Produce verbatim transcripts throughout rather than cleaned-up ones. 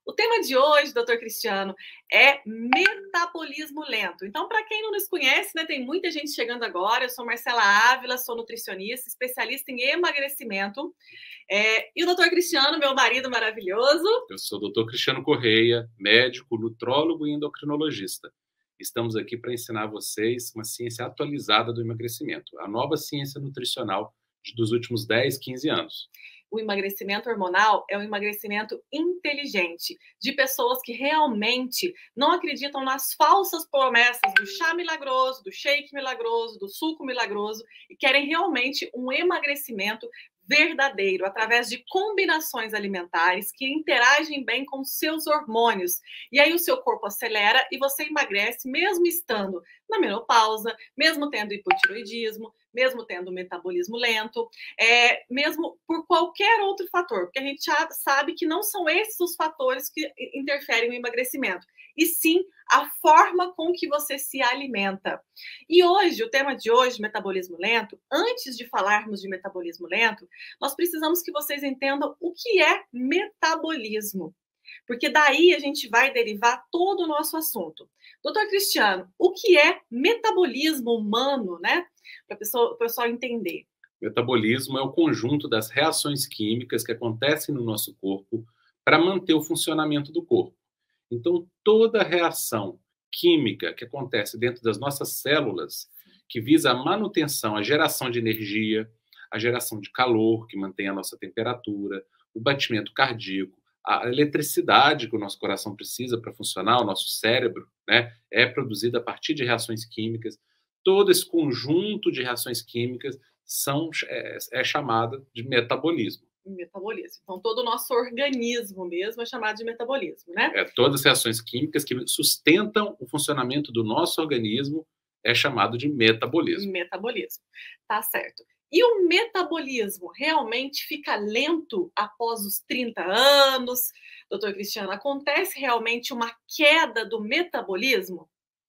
O tema de hoje, doutor Cristiano, é metabolismo lento. Então, para quem não nos conhece, né, tem muita gente chegando agora. Eu sou Marcela Ávila, sou nutricionista, especialista em emagrecimento. É, e o doutor Cristiano, meu marido maravilhoso. Eu sou o doutor Cristiano Correia, médico, nutrólogo e endocrinologista. Estamos aqui para ensinar a vocês uma ciência atualizada do emagrecimento, a nova ciência nutricional dos últimos dez, quinze anos. O emagrecimento hormonal é um emagrecimento inteligente, de pessoas que realmente não acreditam nas falsas promessas do chá milagroso, do shake milagroso, do suco milagroso, e querem realmente um emagrecimento verdadeiro, através de combinações alimentares que interagem bem com seus hormônios. E aí o seu corpo acelera e você emagrece, mesmo estando na menopausa, mesmo tendo hipotiroidismo, mesmo tendo metabolismo lento, é, mesmo por qualquer outro fator, porque a gente já sabe que não são esses os fatores que interferem no emagrecimento, e sim a forma com que você se alimenta. E hoje, o tema de hoje, metabolismo lento, antes de falarmos de metabolismo lento, nós precisamos que vocês entendam o que é metabolismo, porque daí a gente vai derivar todo o nosso assunto. Doutor Cristiano, o que é metabolismo humano, né? Para o pessoal entender. Metabolismo é o conjunto das reações químicas que acontecem no nosso corpo para manter o funcionamento do corpo. Então, toda reação química que acontece dentro das nossas células, que visa a manutenção, a geração de energia, a geração de calor, que mantém a nossa temperatura, o batimento cardíaco, a eletricidade que o nosso coração precisa para funcionar, o nosso cérebro, né, é produzida a partir de reações químicas. Todo esse conjunto de reações químicas são, é, é chamada de metabolismo. Metabolismo. Então, todo o nosso organismo mesmo é chamado de metabolismo, né? É, todas as reações químicas que sustentam o funcionamento do nosso organismo é chamado de metabolismo. Metabolismo. Tá certo. E o metabolismo realmente fica lento após os trinta anos? Doutor Cristiano, acontece realmente uma queda do metabolismo?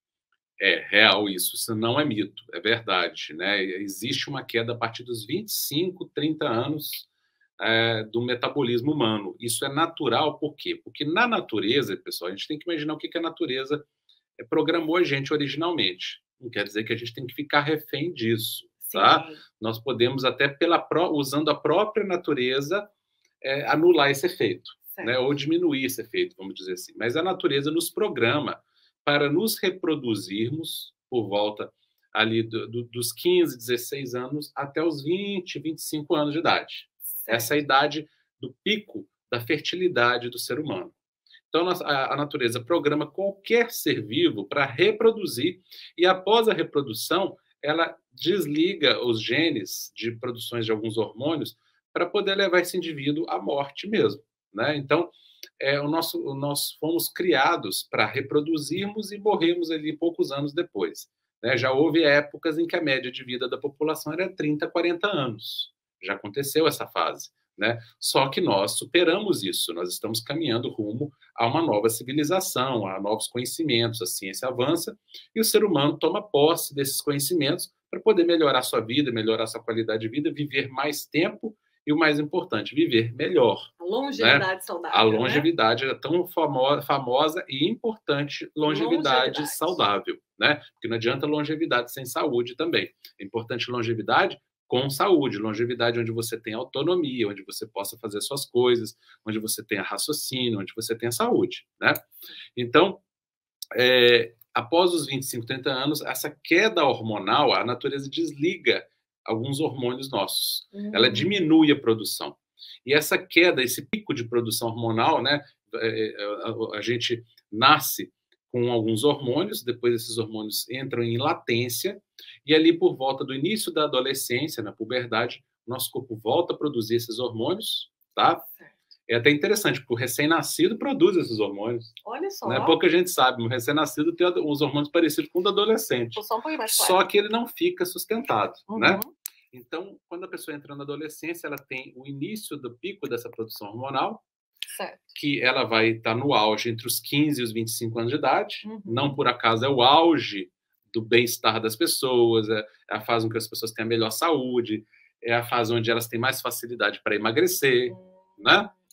É real isso, isso não é mito, é verdade, né? Existe uma queda a partir dos vinte e cinco, trinta anos é, do metabolismo humano. Isso é natural, por quê? Porque na natureza, pessoal, a gente tem que imaginar o que, que a natureza programou a gente originalmente. Não quer dizer que a gente tem que ficar refém disso, tá? Sim. Nós podemos até, pela, usando a própria natureza, é, anular esse efeito, né? Ou diminuir esse efeito, vamos dizer assim. Mas a natureza nos programa para nos reproduzirmos por volta ali do, do, dos quinze, dezesseis anos até os vinte, vinte e cinco anos de idade. Certo. Essa é a idade do pico da fertilidade do ser humano. Então, a, a natureza programa qualquer ser vivo para reproduzir e, após a reprodução, ela desliga os genes de produções de alguns hormônios para poder levar esse indivíduo à morte mesmo, né? Então, É, o nosso, nós fomos criados para reproduzirmos e morrermos ali poucos anos depois, né? Já houve épocas em que a média de vida da população era trinta, quarenta anos. Já aconteceu essa fase, né? Só que nós superamos isso, nós estamos caminhando rumo a uma nova civilização, a novos conhecimentos, a ciência avança e o ser humano toma posse desses conhecimentos para poder melhorar sua vida, melhorar sua qualidade de vida, viver mais tempo e, o mais importante, viver melhor. A longevidade, né? Saudável. A longevidade, né? É tão famosa, famosa e importante longevidade, longevidade saudável, né? Porque não adianta longevidade sem saúde também. É importante longevidade com saúde, longevidade onde você tem autonomia, onde você possa fazer suas coisas, onde você tenha raciocínio, onde você tenha saúde, né? Então, é, após os vinte e cinco, trinta anos, essa queda hormonal, a natureza desliga alguns hormônios nossos. Uhum. Ela diminui a produção. E essa queda, esse pico de produção hormonal, né, a gente nasce com alguns hormônios, depois esses hormônios entram em latência, e ali por volta do início da adolescência, na puberdade, nosso corpo volta a produzir esses hormônios, tá? É até interessante, porque o recém-nascido produz esses hormônios. Olha só. Né? Pouca gente sabe, o recém-nascido tem uns hormônios parecidos com o do adolescente. Só, um mais só que ele não fica sustentado, uhum. né? Então, quando a pessoa entra na adolescência, ela tem o início do pico dessa produção hormonal, certo. Que ela vai estar no auge entre os quinze e os vinte e cinco anos de idade. Uhum. Não por acaso é o auge do bem-estar das pessoas, é a fase em que as pessoas têm a melhor saúde, é a fase onde elas têm mais facilidade para emagrecer, uhum. né?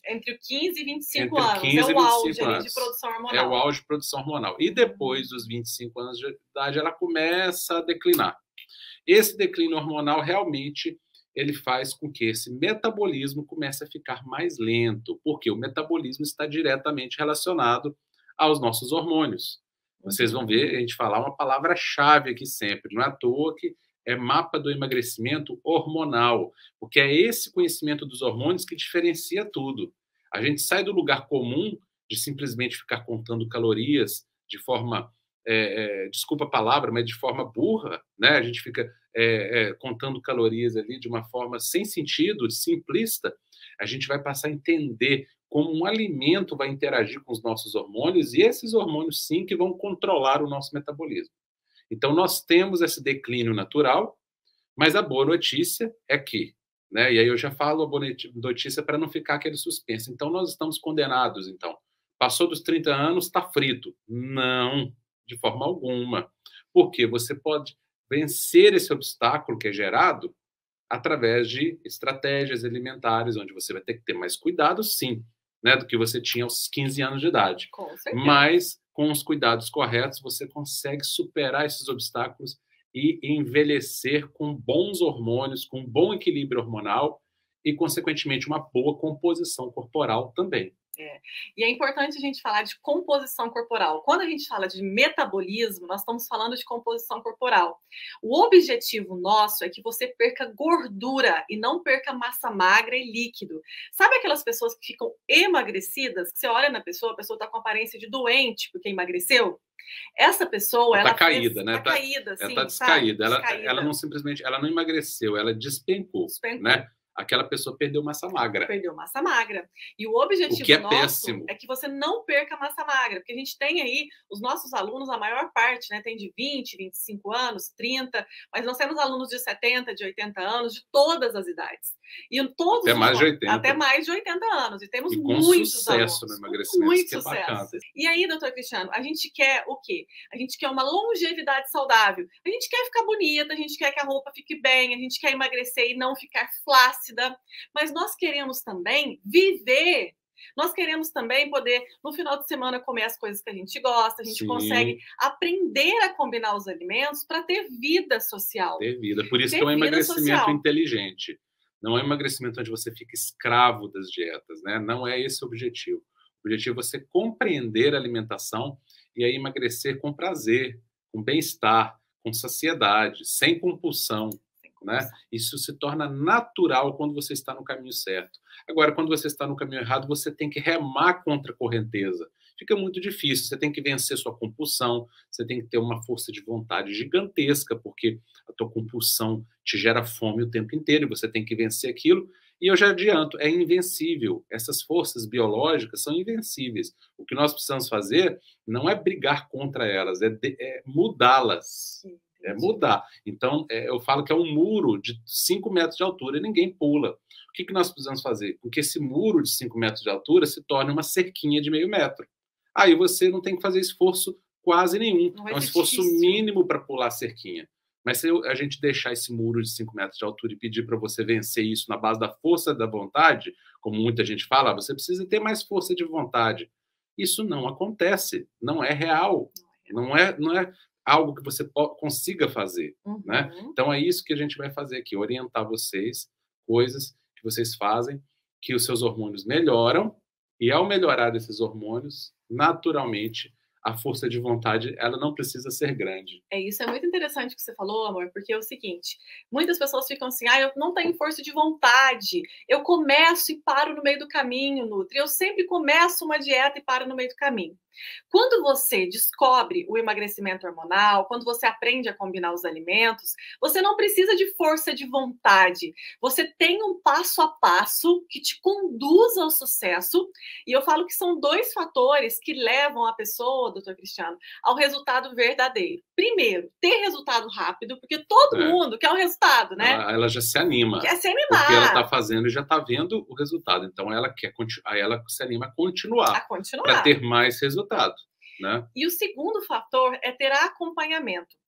Entre quinze e vinte e cinco Entre anos. quinze É e o auge vinte e cinco ali anos. de produção hormonal. É o auge de produção hormonal. E depois dos vinte e cinco anos de idade, ela começa a declinar. Esse declínio hormonal realmente ele faz com que esse metabolismo comece a ficar mais lento, porque o metabolismo está diretamente relacionado aos nossos hormônios. Vocês vão ver a gente falar uma palavra-chave aqui sempre, não é à toa que é mapa do emagrecimento hormonal, porque é esse conhecimento dos hormônios que diferencia tudo. A gente sai do lugar comum de simplesmente ficar contando calorias de forma, é, é, desculpa a palavra, mas de forma burra, né? A gente fica é, é, contando calorias ali de uma forma sem sentido, simplista. A gente vai passar a entender como um alimento vai interagir com os nossos hormônios e esses hormônios sim que vão controlar o nosso metabolismo. Então nós temos esse declínio natural, mas a boa notícia é que, né? E aí eu já falo a boa notícia para não ficar aquele suspense. Então nós estamos condenados, então. Passou dos trinta anos, está frito. Não, de forma alguma. Porque você pode vencer esse obstáculo que é gerado através de estratégias alimentares, onde você vai ter que ter mais cuidado, sim, né, do que você tinha aos quinze anos de idade. Com certeza. Mas, com os cuidados corretos, você consegue superar esses obstáculos e envelhecer com bons hormônios, com um bom equilíbrio hormonal e, consequentemente, uma boa composição corporal também. É. E é importante a gente falar de composição corporal. Quando a gente fala de metabolismo, nós estamos falando de composição corporal. O objetivo nosso é que você perca gordura e não perca massa magra e líquido. Sabe aquelas pessoas que ficam emagrecidas, que você olha na pessoa, a pessoa está com aparência de doente porque emagreceu? Essa pessoa, ela tá caída, fez, né? Tá, tá caída, sim, ela tá descaída. Ela, descaída. ela não simplesmente, ela não emagreceu, ela despencou, despencou. né? Aquela pessoa perdeu massa magra. Perdeu massa magra. E o objetivo o que é nosso péssimo. é que você não perca massa magra, porque a gente tem aí, os nossos alunos, a maior parte, né, tem de vinte, vinte e cinco anos, trinta, mas nós temos alunos de setenta, de oitenta anos, de todas as idades. E todos até mais os, de oitenta. Até mais de oitenta anos. E temos e com muitos sucesso alunos, no emagrecimento. Muito que é sucesso. Bacana. E aí, doutor Cristiano, a gente quer o quê? A gente quer uma longevidade saudável. A gente quer ficar bonita, a gente quer que a roupa fique bem, a gente quer emagrecer e não ficar flácida. Mas nós queremos também viver. Nós queremos também poder, no final de semana, comer as coisas que a gente gosta. A gente Sim. consegue aprender a combinar os alimentos para ter vida social. Ter vida. Por isso ter que é um emagrecimento social. inteligente. Não é um emagrecimento onde você fica escravo das dietas, né? Não é esse o objetivo. O objetivo é você compreender a alimentação e aí emagrecer com prazer, com bem-estar, com saciedade, sem compulsão. Né? Isso se torna natural quando você está no caminho certo. Agora, quando você está no caminho errado, você tem que remar contra a correnteza. Fica muito difícil, você tem que vencer sua compulsão, você tem que ter uma força de vontade gigantesca, porque a tua compulsão te gera fome o tempo inteiro e você tem que vencer aquilo. E eu já adianto, é invencível. Essas forças biológicas são invencíveis. O que nós precisamos fazer não é brigar contra elas, é, é mudá-las. É mudar. Então, é, eu falo que é um muro de cinco metros de altura e ninguém pula. O que, que nós precisamos fazer? Com que esse muro de cinco metros de altura se torne uma cerquinha de meio metro. Aí você não tem que fazer esforço quase nenhum. É um esforço difícil. mínimo para pular a cerquinha. Mas se a gente deixar esse muro de cinco metros de altura e pedir para você vencer isso na base da força da vontade, como muita gente fala, você precisa ter mais força de vontade. Isso não acontece. Não é real. Não é... Não é algo que você consiga fazer, uhum. né? Então é isso que a gente vai fazer aqui, orientar vocês, coisas que vocês fazem, que os seus hormônios melhoram, e ao melhorar esses hormônios, naturalmente, a força de vontade, ela não precisa ser grande. É, isso é muito interessante o que você falou, amor, porque é o seguinte, muitas pessoas ficam assim, ah, eu não tenho força de vontade, eu começo e paro no meio do caminho, Nutri, eu sempre começo uma dieta e paro no meio do caminho. Quando você descobre o emagrecimento hormonal, quando você aprende a combinar os alimentos, você não precisa de força de vontade. Você tem um passo a passo que te conduz ao sucesso. E eu falo que são dois fatores que levam a pessoa, doutor Cristiano, ao resultado verdadeiro. Primeiro, ter resultado rápido, porque todo é. mundo quer um resultado, né? Ela, ela já se anima. Quer se animar. Porque ela está fazendo e já está vendo o resultado. Então, ela quer aí ela se anima a continuar. A continuar. Para ter mais resultado. Né? E o segundo fator é ter acompanhamento.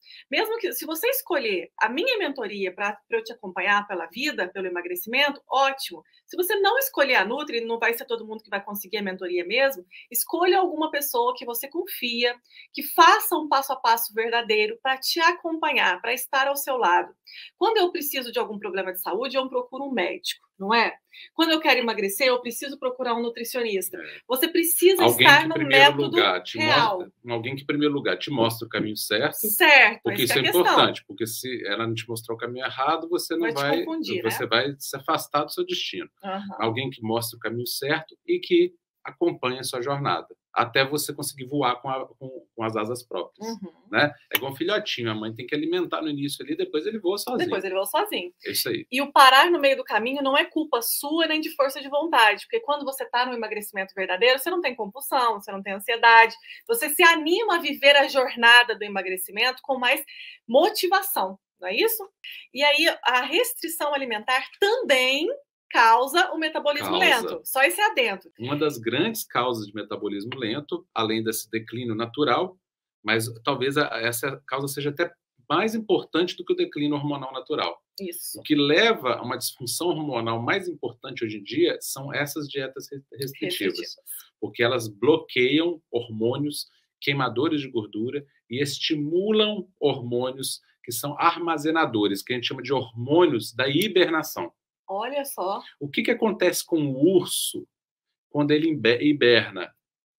Mesmo que, se você escolher a minha mentoria para eu te acompanhar pela vida, pelo emagrecimento, ótimo. Se você não escolher a Nutri, não vai ser todo mundo que vai conseguir a mentoria mesmo, escolha alguma pessoa que você confia, que faça um passo a passo verdadeiro para te acompanhar, para estar ao seu lado. Quando eu preciso de algum problema de saúde, eu procuro um médico, não é? Quando eu quero emagrecer, eu preciso procurar um nutricionista. Você precisa alguém estar que, no primeiro método lugar, te real. Mostra, alguém que, em primeiro lugar, te mostra o caminho certo. Certo, porque isso é, é importante, porque se ela não te mostrar o caminho errado, você não vai, vai, confundir, você né? vai se afastar do seu destino. Uhum. Alguém que mostra o caminho certo e que acompanha a sua jornada, até você conseguir voar com, a, com, com as asas próprias. Uhum. Né? É igual um filhotinho, a mãe tem que alimentar no início ali, depois ele voa sozinho. Depois ele voa sozinho. É isso aí. E o parar no meio do caminho não é culpa sua nem de força de vontade, porque quando você está no emagrecimento verdadeiro, você não tem compulsão, você não tem ansiedade, você se anima a viver a jornada do emagrecimento com mais motivação, não é isso? E aí a restrição alimentar também causa o metabolismo causa. lento. Só esse adentro. Uma das grandes causas de metabolismo lento, além desse declínio natural, mas talvez essa causa seja até mais importante do que o declínio hormonal natural. Isso. O que leva a uma disfunção hormonal mais importante hoje em dia são essas dietas restritivas, restritivas. Porque elas bloqueiam hormônios queimadores de gordura e estimulam hormônios que são armazenadores, que a gente chama de hormônios da hibernação. Olha só. O que, que acontece com o urso quando ele hiberna?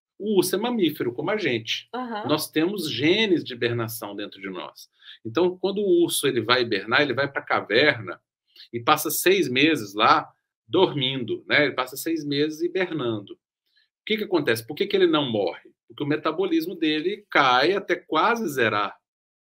O urso é mamífero, como a gente. Uhum. Nós temos genes de hibernação dentro de nós. Então, quando o urso ele vai hibernar, ele vai para a caverna e passa seis meses lá dormindo, né? Ele passa seis meses hibernando. O que, que acontece? Por que, que ele não morre? Porque o metabolismo dele cai até quase zerar.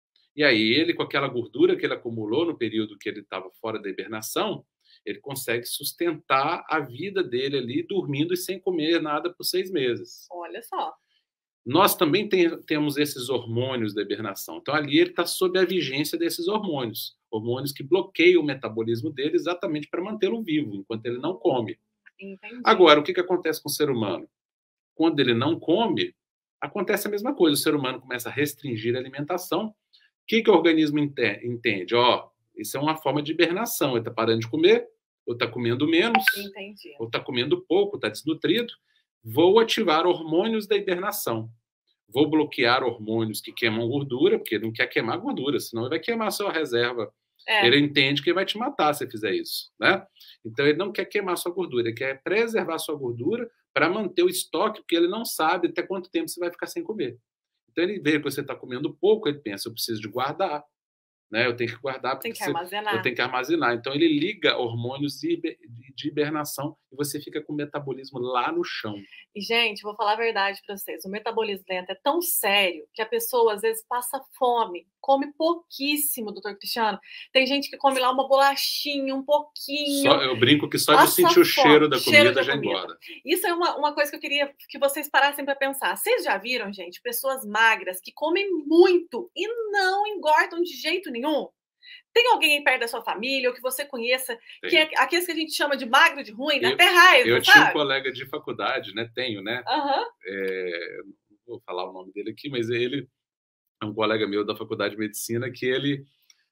E aí ele, com aquela gordura que ele acumulou no período que ele estava fora da hibernação, ele consegue sustentar a vida dele ali, dormindo e sem comer nada por seis meses. Olha só. Nós também tem, temos esses hormônios da hibernação. Então, ali ele está sob a vigência desses hormônios. Hormônios que bloqueiam o metabolismo dele exatamente para mantê-lo vivo, enquanto ele não come. Entendi. Agora, o que, que acontece com o ser humano? Quando ele não come, acontece a mesma coisa. O ser humano começa a restringir a alimentação. O que, que o organismo entende? Ó, isso é uma forma de hibernação. Ele está parando de comer, ou está comendo menos, Entendi. ou está comendo pouco, está desnutrido. Vou ativar hormônios da hibernação. Vou bloquear hormônios que queimam gordura, porque ele não quer queimar gordura, senão ele vai queimar a sua reserva. É. Ele entende que ele vai te matar se fizer isso, né? Então, ele não quer queimar a sua gordura, ele quer preservar a sua gordura para manter o estoque, porque ele não sabe até quanto tempo você vai ficar sem comer. Então, ele vê que você está comendo pouco, ele pensa, eu preciso de guardar. Né? Eu tenho que guardar, tem que armazenar. eu tenho que armazenar. Então, ele liga hormônios de hibernação e você fica com o metabolismo lá no chão. E, gente, vou falar a verdade para vocês. O metabolismo lento é tão sério que a pessoa, às vezes, passa fome, come pouquíssimo, doutor Cristiano. Tem gente que come lá uma bolachinha, um pouquinho. Só, eu brinco que só de sentir o cheiro da comida cheiro já comida. engorda. Isso é uma, uma coisa que eu queria que vocês parassem para pensar. Vocês já viram, gente, pessoas magras que comem muito e não engordam de jeito nenhum? Tem alguém aí perto da sua família ou que você conheça, Tem. que é aqueles que a gente chama de magro de ruim, eu, até raiva, Eu sabe? tinha um colega de faculdade, né? Tenho, né? Uhum. É, não vou falar o nome dele aqui, mas ele é um colega meu da faculdade de medicina que ele,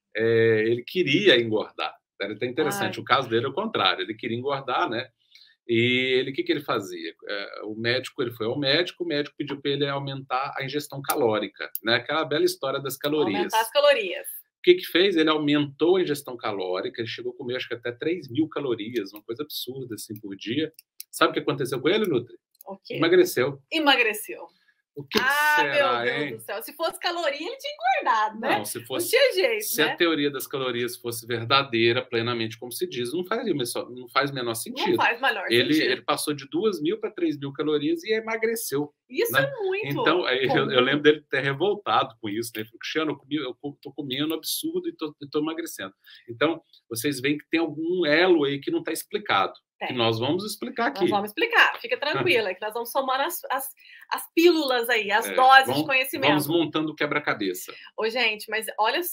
é, ele queria engordar. Era até interessante. Ai. O caso dele é o contrário. Ele queria engordar, né? E ele, o que, que ele fazia? É, o médico, ele foi ao médico, o médico pediu para ele aumentar a ingestão calórica, né? Aquela bela história das calorias. Aumentar as calorias. O que que fez? Ele aumentou a ingestão calórica, ele chegou a comer acho que até três mil calorias, uma coisa absurda assim por dia. Sabe o que aconteceu com ele, Nutri? Okay. Emagreceu. Emagreceu. O que, ah, que será, meu Deus hein? do céu. Se fosse caloria, ele tinha engordado, né? Não, se fosse. Não tinha jeito, se né? a teoria das calorias fosse verdadeira, plenamente, como se diz, não faz, não faz o menor sentido. Não faz menor ele, sentido. Ele passou de duas mil para três mil calorias e emagreceu. Isso né? é muito. Então, eu, eu lembro dele ter revoltado com isso, né? Ele falou, Cristiano, eu, comi, eu tô comendo absurdo e tô, tô emagrecendo. Então, vocês veem que tem algum elo aí que não está explicado. Tem. Que nós vamos explicar aqui. Nós vamos explicar, fica tranquila, que nós vamos somar as, as, as pílulas aí, as é, doses vamos, de conhecimento. Vamos montando o quebra-cabeça. Ô, gente, mas olha só,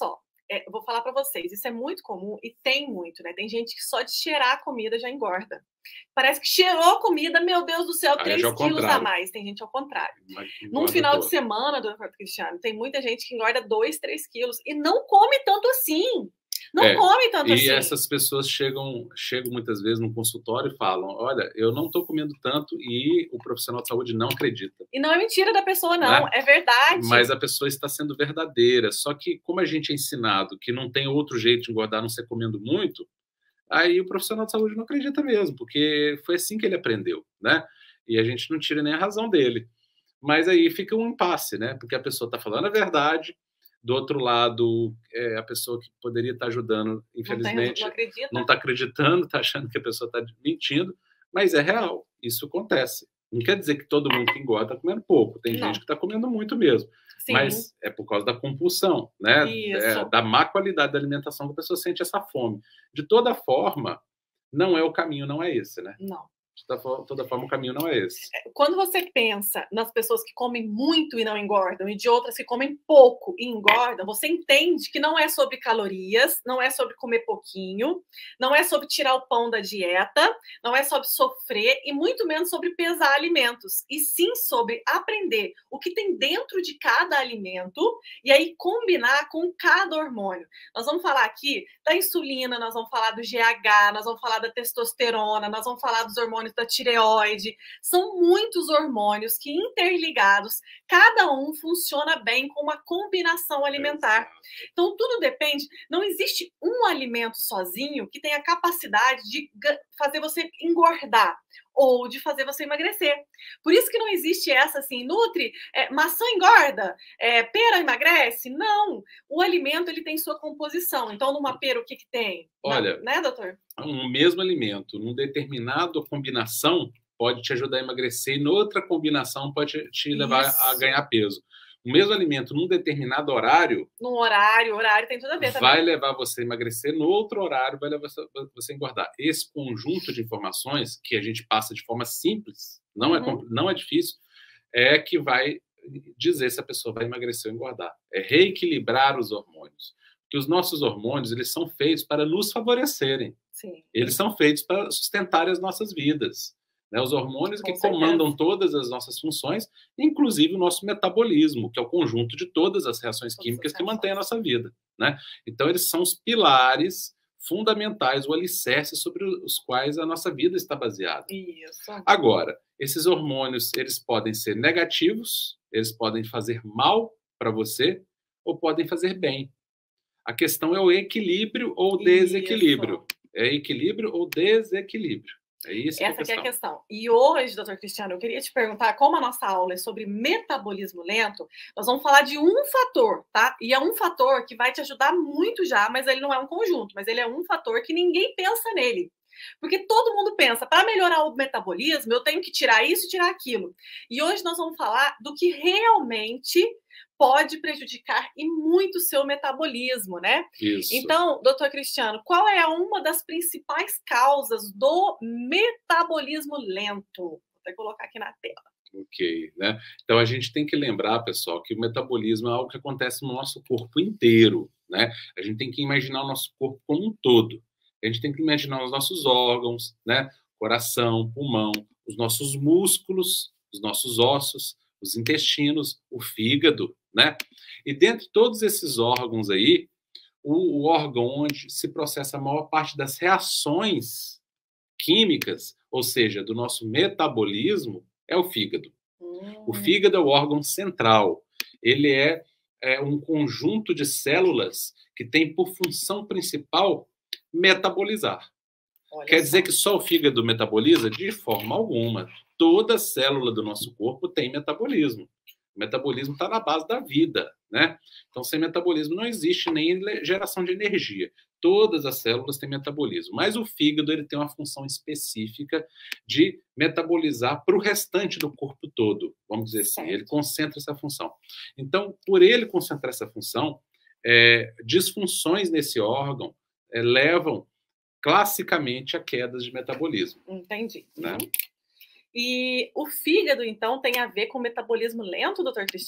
é, vou falar para vocês, isso é muito comum e tem muito, né? Tem gente que só de cheirar a comida já engorda. Parece que cheirou a comida, meu Deus do céu, três quilos a mais. Tem gente ao contrário. Num final todo. de semana, doutor Cristiano, tem muita gente que engorda dois, três quilos e não come tanto assim. Não é, come tanto e assim. E essas pessoas chegam, chegam muitas vezes no consultório e falam, olha, eu não estou comendo tanto, e o profissional de saúde não acredita. E não é mentira da pessoa, não. Né? É verdade. Mas a pessoa está sendo verdadeira. Só que, como a gente é ensinado que não tem outro jeito de engordar a não ser comendo muito, aí o profissional de saúde não acredita mesmo, porque foi assim que ele aprendeu, né? E a gente não tira nem a razão dele. Mas aí fica um impasse, né? Porque a pessoa está falando a verdade, do outro lado, é, a pessoa que poderia estar ajudando, infelizmente, não está acreditando, está achando que a pessoa está mentindo, mas é real, isso acontece. Não quer dizer que todo mundo que engorda está comendo pouco, tem não. gente que está comendo muito mesmo, Sim. mas é por causa da compulsão, né? É, da má qualidade da alimentação que a pessoa sente essa fome. De toda forma, não é o caminho, não é esse, né? Não. De toda forma, o caminho não é esse. Quando você pensa nas pessoas que comem muito e não engordam, e de outras que comem pouco e engordam, você entende que não é sobre calorias, não é sobre comer pouquinho, não é sobre tirar o pão da dieta, não é sobre sofrer, e muito menos sobre pesar alimentos, e sim sobre aprender o que tem dentro de cada alimento, e aí combinar com cada hormônio. Nós vamos falar aqui da insulina, nós vamos falar do G H, nós vamos falar da testosterona, nós vamos falar dos hormônios da tireoide, são muitos hormônios que interligados, cada um funciona bem com uma combinação alimentar. Então tudo depende, não existe um alimento sozinho que tenha capacidade de fazer você engordar ou de fazer você emagrecer. Por isso que não existe essa assim, Nutri, é, maçã engorda, é, pera emagrece? Não, o alimento ele tem sua composição. Então numa pera o que que tem? Olha, não, né, doutor? Um mesmo alimento, num determinado combinação, pode te ajudar a emagrecer, e noutra combinação pode te levar Isso. a ganhar peso. O mesmo alimento, num determinado horário... Num horário, horário tem tudo a ver também. Vai levar você a emagrecer, no outro horário vai levar você a engordar. Esse conjunto de informações, que a gente passa de forma simples, não, uhum. é, não é difícil, é que vai dizer se a pessoa vai emagrecer ou engordar. É reequilibrar os hormônios. Que os nossos hormônios, eles são feitos para nos favorecerem. Sim. Eles são feitos para sustentar as nossas vidas. Né? Os hormônios Com que certeza. comandam todas as nossas funções, inclusive o nosso metabolismo, que é o conjunto de todas as reações todas químicas as que mantêm a nossa vida. Né? Então, eles são os pilares fundamentais, o alicerce sobre os quais a nossa vida está baseada. Isso. Agora, esses hormônios, eles podem ser negativos, eles podem fazer mal para você, ou podem fazer bem. A questão é o equilíbrio ou desequilíbrio. Isso. É equilíbrio ou desequilíbrio. É isso Essa que é a questão. Que é a questão. E hoje, doutor Cristiano, eu queria te perguntar, como a nossa aula é sobre metabolismo lento, nós vamos falar de um fator, tá? E é um fator que vai te ajudar muito já, mas ele não é um conjunto, mas ele é um fator que ninguém pensa nele. Porque todo mundo pensa, para melhorar o metabolismo, eu tenho que tirar isso e tirar aquilo. E hoje nós vamos falar do que realmente pode prejudicar e muito o seu metabolismo, né? Isso. Então, doutor Cristiano, qual é uma das principais causas do metabolismo lento? Vou até colocar aqui na tela. Ok, né? Então, a gente tem que lembrar, pessoal, que o metabolismo é algo que acontece no nosso corpo inteiro, né? A gente tem que imaginar o nosso corpo como um todo. A gente tem que imaginar os nossos órgãos, né? Coração, pulmão, os nossos músculos, os nossos ossos, os intestinos, o fígado, né? E dentre todos esses órgãos aí, o, o órgão onde se processa a maior parte das reações químicas, ou seja, do nosso metabolismo, é o fígado. Hum. O fígado é o órgão central. Ele é, é um conjunto de células que tem por função principal metabolizar. Olha Quer só. dizer que só o fígado metaboliza? De forma alguma. Toda célula do nosso corpo tem metabolismo. O metabolismo está na base da vida, né? Então, sem metabolismo não existe nem geração de energia. Todas as células têm metabolismo. Mas o fígado ele tem uma função específica de metabolizar para o restante do corpo todo. Vamos dizer assim, ele concentra essa função. Então, por ele concentrar essa função, é, disfunções nesse órgão é, levam classicamente a quedas de metabolismo. Entendi. Né? Uhum. E o fígado, então, tem a ver com o metabolismo lento, doutor Cristiano?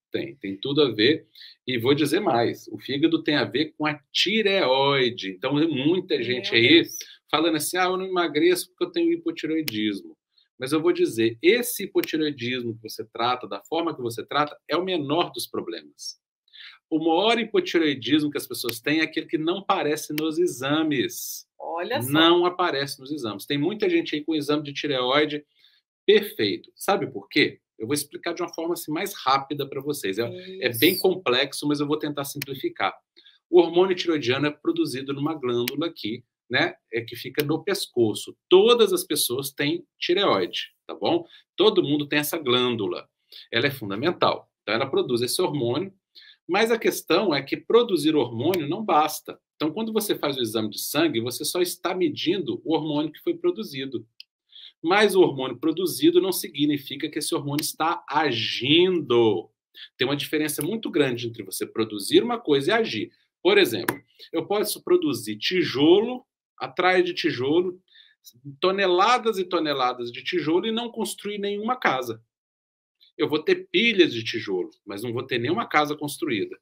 Tem, tem tudo a ver. E vou dizer mais, o fígado tem a ver com a tireoide. Então, muita gente aí falando assim, ah, eu não emagreço porque eu tenho hipotireoidismo. Mas eu vou dizer, esse hipotireoidismo que você trata, da forma que você trata, é o menor dos problemas. O maior hipotireoidismo que as pessoas têm é aquele que não aparece nos exames. Olha só. Não aparece nos exames. Tem muita gente aí com exame de tireoide perfeito. Sabe por quê? Eu vou explicar de uma forma assim, mais rápida para vocês. É, é bem complexo, mas eu vou tentar simplificar. O hormônio tireoidiano é produzido numa glândula aqui, né? É que fica no pescoço. Todas as pessoas têm tireoide, tá bom? Todo mundo tem essa glândula. Ela é fundamental. Então, ela produz esse hormônio. Mas a questão é que produzir hormônio não basta. Então, quando você faz o exame de sangue, você só está medindo o hormônio que foi produzido. Mas o hormônio produzido não significa que esse hormônio está agindo. Tem uma diferença muito grande entre você produzir uma coisa e agir. Por exemplo, eu posso produzir tijolo, atrás de tijolo, toneladas e toneladas de tijolo e não construir nenhuma casa. Eu vou ter pilhas de tijolo, mas não vou ter nenhuma casa construída.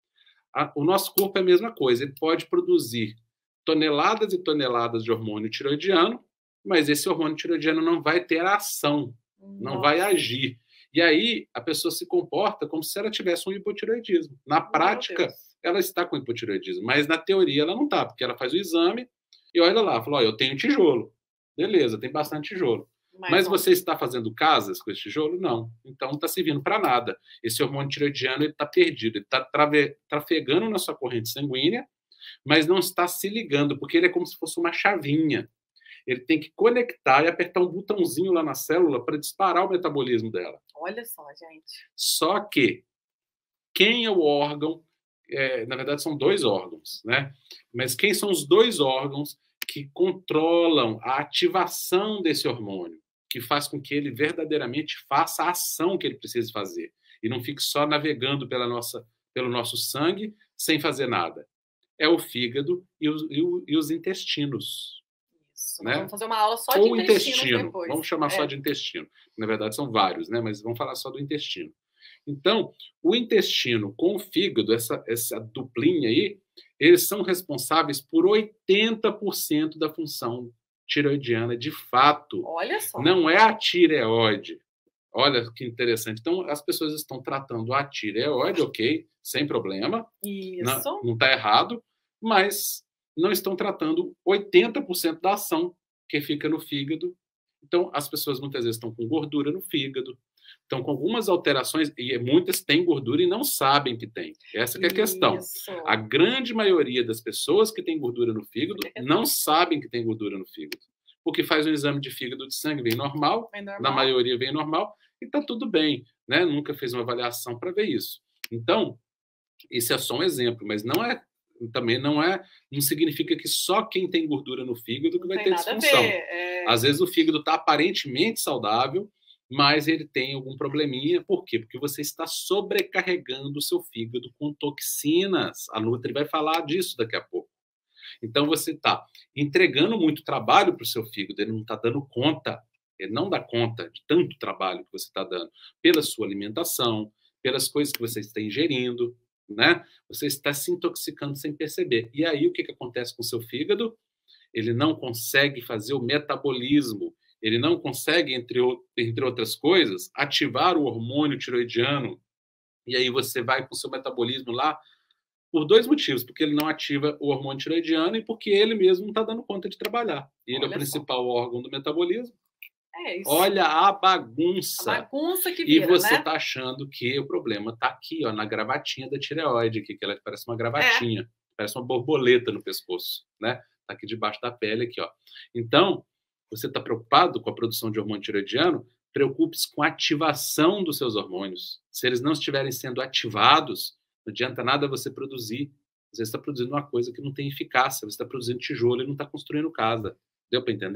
O nosso corpo é a mesma coisa. Ele pode produzir toneladas e toneladas de hormônio tireoidiano, mas esse hormônio tireoidiano não vai ter ação, Nossa. não vai agir. E aí a pessoa se comporta como se ela tivesse um hipotireoidismo. Na prática, ela está com hipotireoidismo, mas na teoria ela não está, porque ela faz o exame e olha lá, fala, ó, eu tenho tijolo. Beleza, tem bastante tijolo. Mas, Mas você está fazendo casas com esse tijolo? Não. Então não está servindo para nada. Esse hormônio tireoidiano está perdido, ele está trafegando na sua corrente sanguínea, mas não está se ligando, porque ele é como se fosse uma chavinha. Ele tem que conectar e apertar um botãozinho lá na célula para disparar o metabolismo dela. Olha só, gente. Só que quem é o órgão, é, na verdade são dois órgãos, né? Mas quem são os dois órgãos que controlam a ativação desse hormônio, que faz com que ele verdadeiramente faça a ação que ele precisa fazer e não fique só navegando pela nossa, pelo nosso sangue sem fazer nada? É o fígado e os, e o, e os intestinos. Isso. Né? Vamos fazer uma aula só de Ou intestino. intestino. Depois. Vamos chamar é. só de intestino. Na verdade, são vários, né? Mas vamos falar só do intestino. Então, o intestino com o fígado, essa, essa duplinha aí, eles são responsáveis por oitenta por cento da função tireoidiana, de fato. Olha só. Não é a tireoide. Olha que interessante. Então, as pessoas estão tratando a tireoide, ok, sem problema. Isso. Não está errado, mas não estão tratando oitenta por cento da ação que fica no fígado. Então, as pessoas muitas vezes estão com gordura no fígado, estão com algumas alterações, e muitas têm gordura e não sabem que tem. Essa que é a questão. Isso. A grande maioria das pessoas que têm gordura no fígado é não sabem que tem gordura no fígado. Porque faz um exame de fígado de sangue, vem normal, vem normal. Na maioria vem normal, e está tudo bem. Né? Nunca fez uma avaliação para ver isso. Então, esse é só um exemplo, mas não é, também não é, não significa que só quem tem gordura no fígado que vai ter disfunção. É... Às vezes o fígado está aparentemente saudável, mas ele tem algum probleminha. Por quê? Porque você está sobrecarregando o seu fígado com toxinas. A Nutri vai falar disso daqui a pouco. Então, você está entregando muito trabalho para o seu fígado, ele não está dando conta, ele não dá conta de tanto trabalho que você está dando pela sua alimentação, pelas coisas que você está ingerindo, né? Você está se intoxicando sem perceber. E aí, o que, que acontece com o seu fígado? Ele não consegue fazer o metabolismo, ele não consegue, entre, entre outras coisas, ativar o hormônio tireoidiano. E aí você vai com o seu metabolismo lá por dois motivos. Porque ele não ativa o hormônio tireoidiano e porque ele mesmo não está dando conta de trabalhar. E ele Olha é o principal só. órgão do metabolismo. É isso. Olha a bagunça. A bagunça que vira, E você está né? achando que o problema está aqui, ó, na gravatinha da tireoide, aqui, que ela parece uma gravatinha. É. Parece uma borboleta no pescoço, né? Está aqui debaixo da pele, aqui, ó. Então, você está preocupado com a produção de hormônio tireoidiano? Preocupe-se com a ativação dos seus hormônios. Se eles não estiverem sendo ativados, não adianta nada você produzir. Você está produzindo uma coisa que não tem eficácia. Você está produzindo tijolo e não está construindo casa. Deu para entender?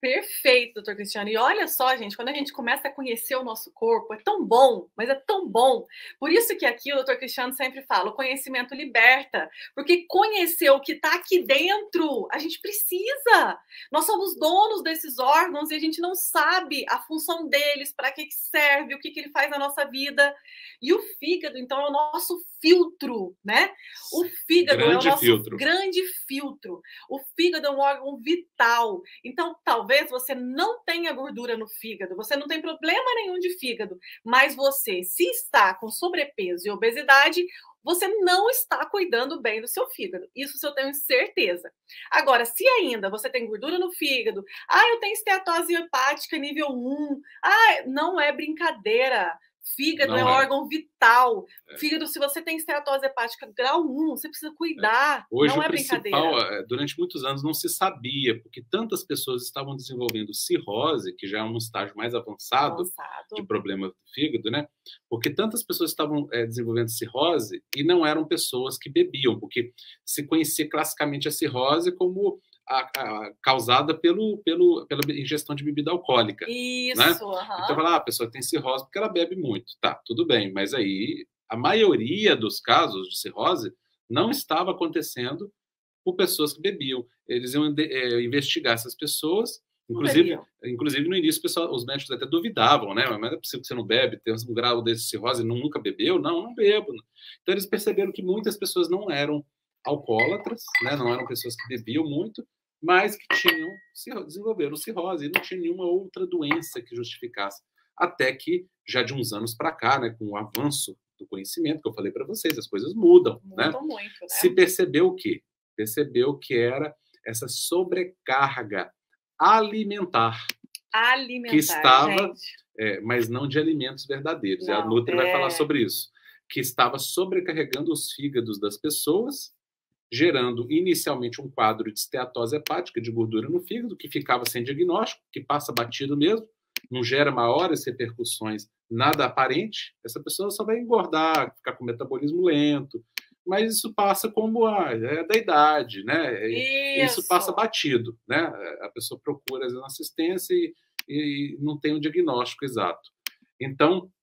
Perfeito, doutor Cristiano. E olha só, gente, quando a gente começa a conhecer o nosso corpo, é tão bom, mas é tão bom. Por isso que aqui o doutor Cristiano sempre fala, o conhecimento liberta, porque conhecer o que está aqui dentro, a gente precisa. Nós somos donos desses órgãos e a gente não sabe a função deles, para que que serve, o que que ele faz na nossa vida. E o fígado, então, é o nosso filtro, né? O fígado grande é o nosso filtro. grande filtro. O fígado é um órgão vital. Então, talvez Talvez você não tenha gordura no fígado, você não tem problema nenhum de fígado, mas você, se está com sobrepeso e obesidade, você não está cuidando bem do seu fígado. Isso eu tenho certeza. Agora, se ainda você tem gordura no fígado, ah, eu tenho esteatose hepática nível um, ah, não é brincadeira. Fígado não é, é órgão vital. É. Fígado, se você tem esteatose hepática grau um, você precisa cuidar. É. Hoje, não o é principal, brincadeira. Durante muitos anos não se sabia, porque tantas pessoas estavam desenvolvendo cirrose, que já é um estágio mais avançado, avançado. de problema do fígado, né? Porque tantas pessoas estavam é, desenvolvendo cirrose e não eram pessoas que bebiam, porque se conhecia classicamente a cirrose como A, a, causada pelo, pelo, pela ingestão de bebida alcoólica. Isso, né? uh-huh. Então, falar, ah, a pessoa tem cirrose porque ela bebe muito. Tá, tudo bem, mas aí a maioria dos casos de cirrose não estava acontecendo por pessoas que bebiam. Eles iam é, investigar essas pessoas, inclusive, inclusive no início pessoal, os médicos até duvidavam, né? Mas é possível que você não bebe, tem um grau desse cirrose e nunca bebeu? Não, não bebo. Então, eles perceberam que muitas pessoas não eram alcoólatras, né? Não eram pessoas que bebiam muito, mas que tinham desenvolveram cirrose e não tinha nenhuma outra doença que justificasse. Até que, já de uns anos para cá, né, com o avanço do conhecimento, que eu falei para vocês, as coisas mudam. Mudam né? muito, né? Se percebeu o quê? Percebeu que era essa sobrecarga alimentar. Alimentar, que estava, gente. É, mas não de alimentos verdadeiros. Não, a Nutri é... vai falar sobre isso. Que estava sobrecarregando os fígados das pessoas, gerando inicialmente um quadro de esteatose hepática, de gordura no fígado, que ficava sem diagnóstico, que passa batido mesmo, não gera maiores repercussões, nada aparente. Essa pessoa só vai engordar, ficar com metabolismo lento, mas isso passa como a é da idade, né? Isso. isso passa batido, né? A pessoa procura às vezes, uma assistência e, e não tem um diagnóstico exato. Então,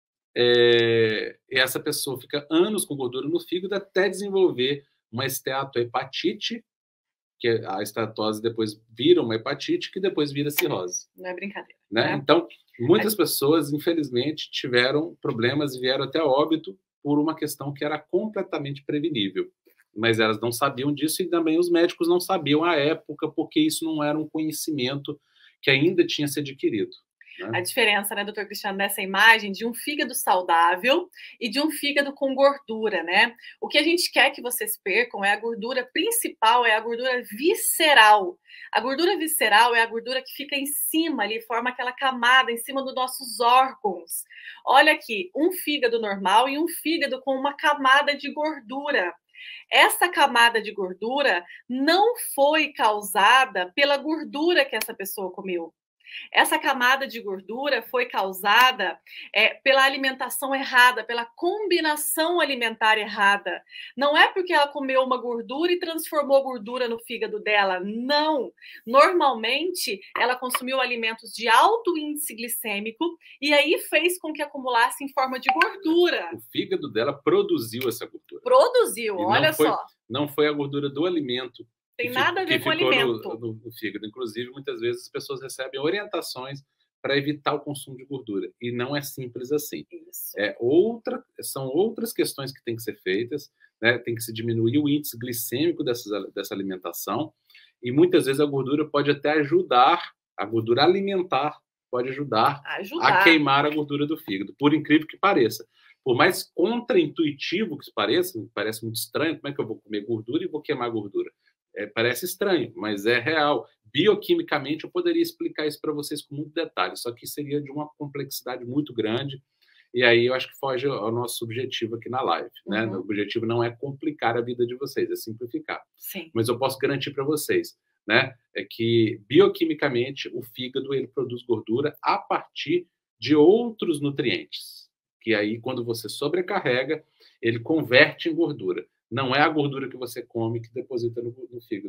é, essa pessoa fica anos com gordura no fígado até desenvolver uma esteatohepatite, que a esteatose depois vira uma hepatite, que depois vira cirrose. Não é brincadeira. Né? Né? Então, muitas pessoas, infelizmente, tiveram problemas e vieram até óbito por uma questão que era completamente prevenível. Mas elas não sabiam disso e também os médicos não sabiam à época, porque isso não era um conhecimento que ainda tinha se adquirido. A diferença, né, doutor Cristiano, nessa imagem de um fígado saudável e de um fígado com gordura, né? O que a gente quer que vocês percam é a gordura principal, é a gordura visceral. A gordura visceral é a gordura que fica em cima ali, forma aquela camada em cima dos nossos órgãos. Olha aqui, um fígado normal e um fígado com uma camada de gordura. Essa camada de gordura não foi causada pela gordura que essa pessoa comeu. Essa camada de gordura foi causada é, pela alimentação errada, pela combinação alimentar errada. Não é porque ela comeu uma gordura e transformou gordura no fígado dela, não. Normalmente, ela consumiu alimentos de alto índice glicêmico e aí fez com que acumulasse em forma de gordura. O fígado dela produziu essa gordura. Produziu, e olha foi, só. Não foi a gordura do alimento. Tem nada a ver com alimento. No, no, no fígado. Inclusive, muitas vezes as pessoas recebem orientações para evitar o consumo de gordura. E não é simples assim. Isso. É outra, são outras questões que têm que ser feitas, né? Tem que se diminuir o índice glicêmico dessa, dessa alimentação. E muitas vezes a gordura pode até ajudar, a gordura alimentar pode ajudar, ajudar. a queimar a gordura do fígado, por incrível que pareça. Por mais contraintuitivo que pareça, parece muito estranho, como é que eu vou comer gordura e vou queimar gordura? É, parece estranho, mas é real. Bioquimicamente, eu poderia explicar isso para vocês com muito detalhe, só que seria de uma complexidade muito grande, e aí eu acho que foge ao nosso objetivo aqui na live. Né? Uhum. O objetivo não é complicar a vida de vocês, é simplificar. Sim. Mas eu posso garantir para vocês, né, é que bioquimicamente o fígado ele produz gordura a partir de outros nutrientes, que aí quando você sobrecarrega, ele converte em gordura. Não é a gordura que você come que deposita no, no fígado.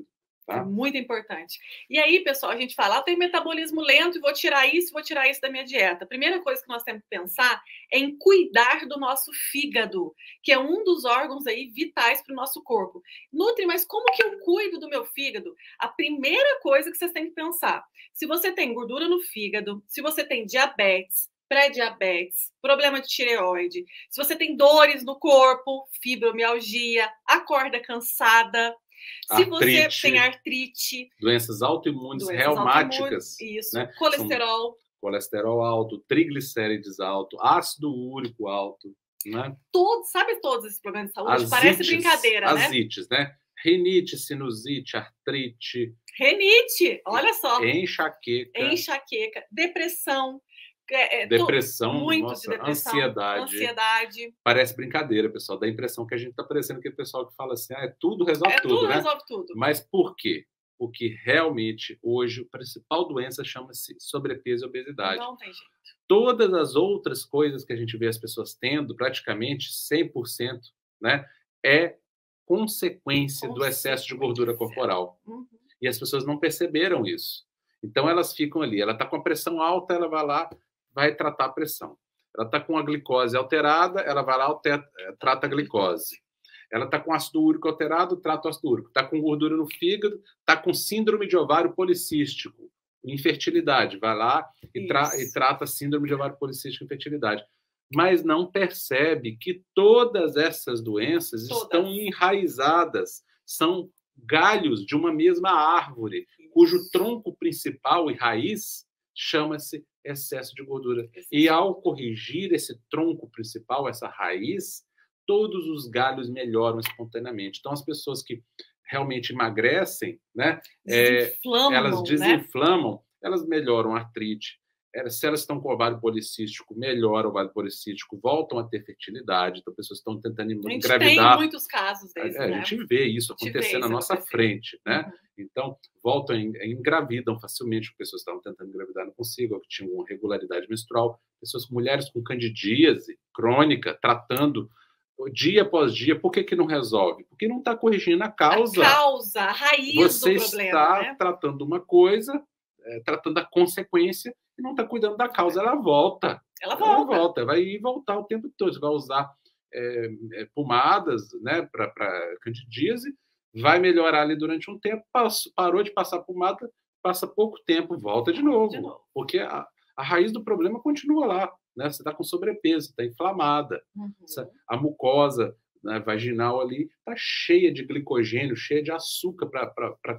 Tá? É muito importante. E aí, pessoal, a gente fala, ah, eu tenho metabolismo lento e vou tirar isso, vou tirar isso da minha dieta. A primeira coisa que nós temos que pensar é em cuidar do nosso fígado, que é um dos órgãos aí vitais para o nosso corpo. Nutri, mas como que eu cuido do meu fígado? A primeira coisa que vocês têm que pensar, se você tem gordura no fígado, se você tem diabetes, pré-diabetes, problema de tireoide, se você tem dores no corpo, fibromialgia, acorda cansada, se artrite, você tem artrite, doenças autoimunes, doenças reumáticas, autoimunes, isso, né? colesterol, São colesterol alto, triglicérides alto, ácido úrico alto, né? Todos, sabe todos esses problemas de saúde? Asites, Parece brincadeira, né? Asites, né? Rinite, sinusite, artrite. Renite, olha só. Enxaqueca. Enxaqueca, depressão. É, depressão, muito nossa, de depressão, ansiedade. ansiedade. Parece brincadeira, pessoal. Dá a impressão que a gente está parecendo aquele pessoal que fala assim, ah, é tudo, resolve é tudo, tudo, né? resolve tudo. Mas por quê? Porque realmente, hoje, a principal doença chama-se sobrepeso e obesidade. Não tem jeito. Todas as outras coisas que a gente vê as pessoas tendo, praticamente cem por cento, né, é consequência do excesso de gordura corporal. Uhum. E as pessoas não perceberam isso. Então, elas ficam ali. Ela está com a pressão alta, ela vai lá, vai tratar a pressão. Ela está com a glicose alterada, ela vai lá, alter, trata a glicose. Ela está com ácido úrico alterado, trata o ácido úrico. Está com gordura no fígado, está com síndrome de ovário policístico, infertilidade. Vai lá e, tra e trata a síndrome de ovário policístico, infertilidade. Mas não percebe que todas essas doenças todas. estão enraizadas, são galhos de uma mesma árvore, Isso. cujo tronco principal e raiz chama-se excesso de gordura. Excesso. E ao corrigir esse tronco principal, essa raiz, todos os galhos melhoram espontaneamente. Então, as pessoas que realmente emagrecem, né, é, elas desinflamam, né? Elas melhoram a artrite. Se elas estão com ovário policístico, melhora o ovário policístico, voltam a ter fertilidade. Então, pessoas estão tentando engravidar. A gente tem muitos casos desses, é, né? A gente vê isso acontecer na nossa acontecer. frente, né? Uhum. Então, voltam e engravidam facilmente. Pessoas estavam tentando engravidar, não consigam, que tinham regularidade menstrual. Pessoas, mulheres com candidíase crônica, tratando dia após dia. Por que que não resolve? Porque não está corrigindo a causa. A causa, a raiz Você do problema, está né? tratando uma coisa, é, tratando a consequência, e não está cuidando da causa. Ela volta. Ela volta. Ela volta. Vai ir voltar o tempo todo. Você vai usar é, é, pomadas, né, para candidíase, vai melhorar ali durante um tempo, passou, parou de passar pomada, passa pouco tempo, volta de novo. De novo. Porque a, a raiz do problema continua lá. Né? Você está com sobrepeso, está inflamada. Uhum. A mucosa, né, vaginal ali está cheia de glicogênio, cheia de açúcar para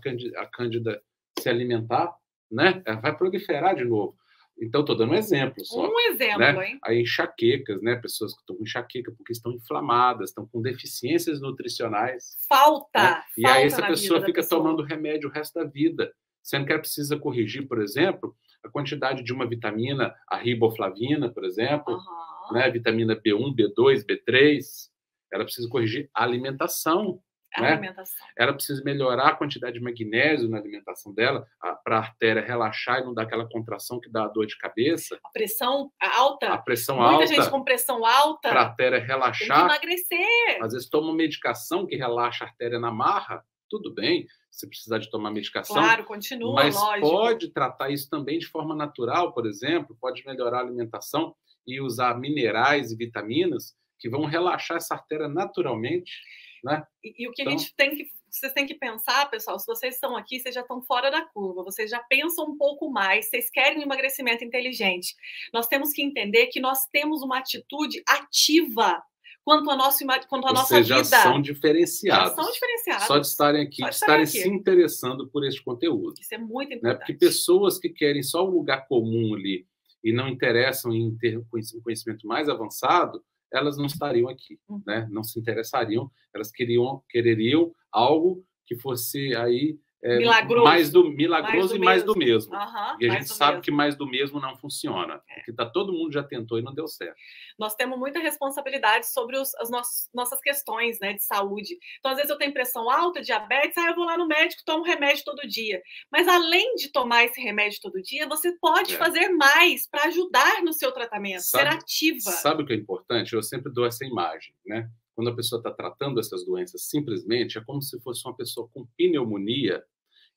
a cândida se alimentar, né? Ela vai proliferar de novo. Então, estou dando um exemplo só. Um exemplo, né? hein? Aí, enxaquecas, né? Pessoas que estão com enxaqueca porque estão inflamadas, estão com deficiências nutricionais. Falta! Né? E falta aí, essa pessoa fica pessoa. tomando remédio o resto da vida, sendo que ela precisa corrigir, por exemplo, a quantidade de uma vitamina, a riboflavina, por exemplo, uhum. né? Vitamina B um, B dois, B três. Ela precisa corrigir a alimentação. A né? alimentação. Ela precisa melhorar a quantidade de magnésio na alimentação dela, para a artéria relaxar e não dar aquela contração que dá a dor de cabeça. A pressão alta. A pressão Muita alta. Muita gente com pressão alta. Para a artéria relaxar. Tem que emagrecer. Às vezes toma medicação que relaxa a artéria na marra. Tudo bem, se precisar de tomar medicação. Claro, continua, mas lógico. pode tratar isso também de forma natural, por exemplo, pode melhorar a alimentação e usar minerais e vitaminas que vão relaxar essa artéria naturalmente. Né? E, e o que então, a gente tem que, vocês têm que pensar, pessoal, se vocês estão aqui, vocês já estão fora da curva, vocês já pensam um pouco mais, vocês querem um emagrecimento inteligente. Nós temos que entender que nós temos uma atitude ativa quanto à nossa, quanto à nossa vida. Já são diferenciados. Já são diferenciados. Só de estarem aqui, de estarem aqui. se interessando por este conteúdo. Isso é muito importante. Né? Porque pessoas que querem só um lugar comum ali e não interessam em ter um conhecimento mais avançado, elas não estariam aqui, uhum. né? Não se interessariam, elas queriam, quereriam algo que fosse aí é, milagroso. mais do milagroso mais do e mais mesmo. do mesmo. Uhum, e a gente sabe mesmo. que mais do mesmo não funciona, é. porque tá, todo mundo já tentou e não deu certo. Nós temos muita responsabilidade sobre os, as nossas, nossas questões, né, de saúde. Então, às vezes eu tenho pressão alta, diabetes, aí eu vou lá no médico, tomo remédio todo dia. Mas além de tomar esse remédio todo dia, você pode é. fazer mais para ajudar no seu tratamento, sabe, ser ativa. Sabe o que é importante? Eu sempre dou essa imagem, né? Quando a pessoa está tratando essas doenças, simplesmente é como se fosse uma pessoa com pneumonia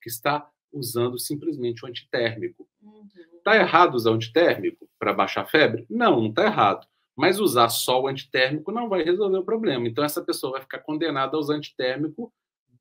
que está usando simplesmente o antitérmico. Está Uhum. errado usar o antitérmico para baixar a febre? Não, não está errado. Mas usar só o antitérmico não vai resolver o problema. Então, essa pessoa vai ficar condenada a usar antitérmico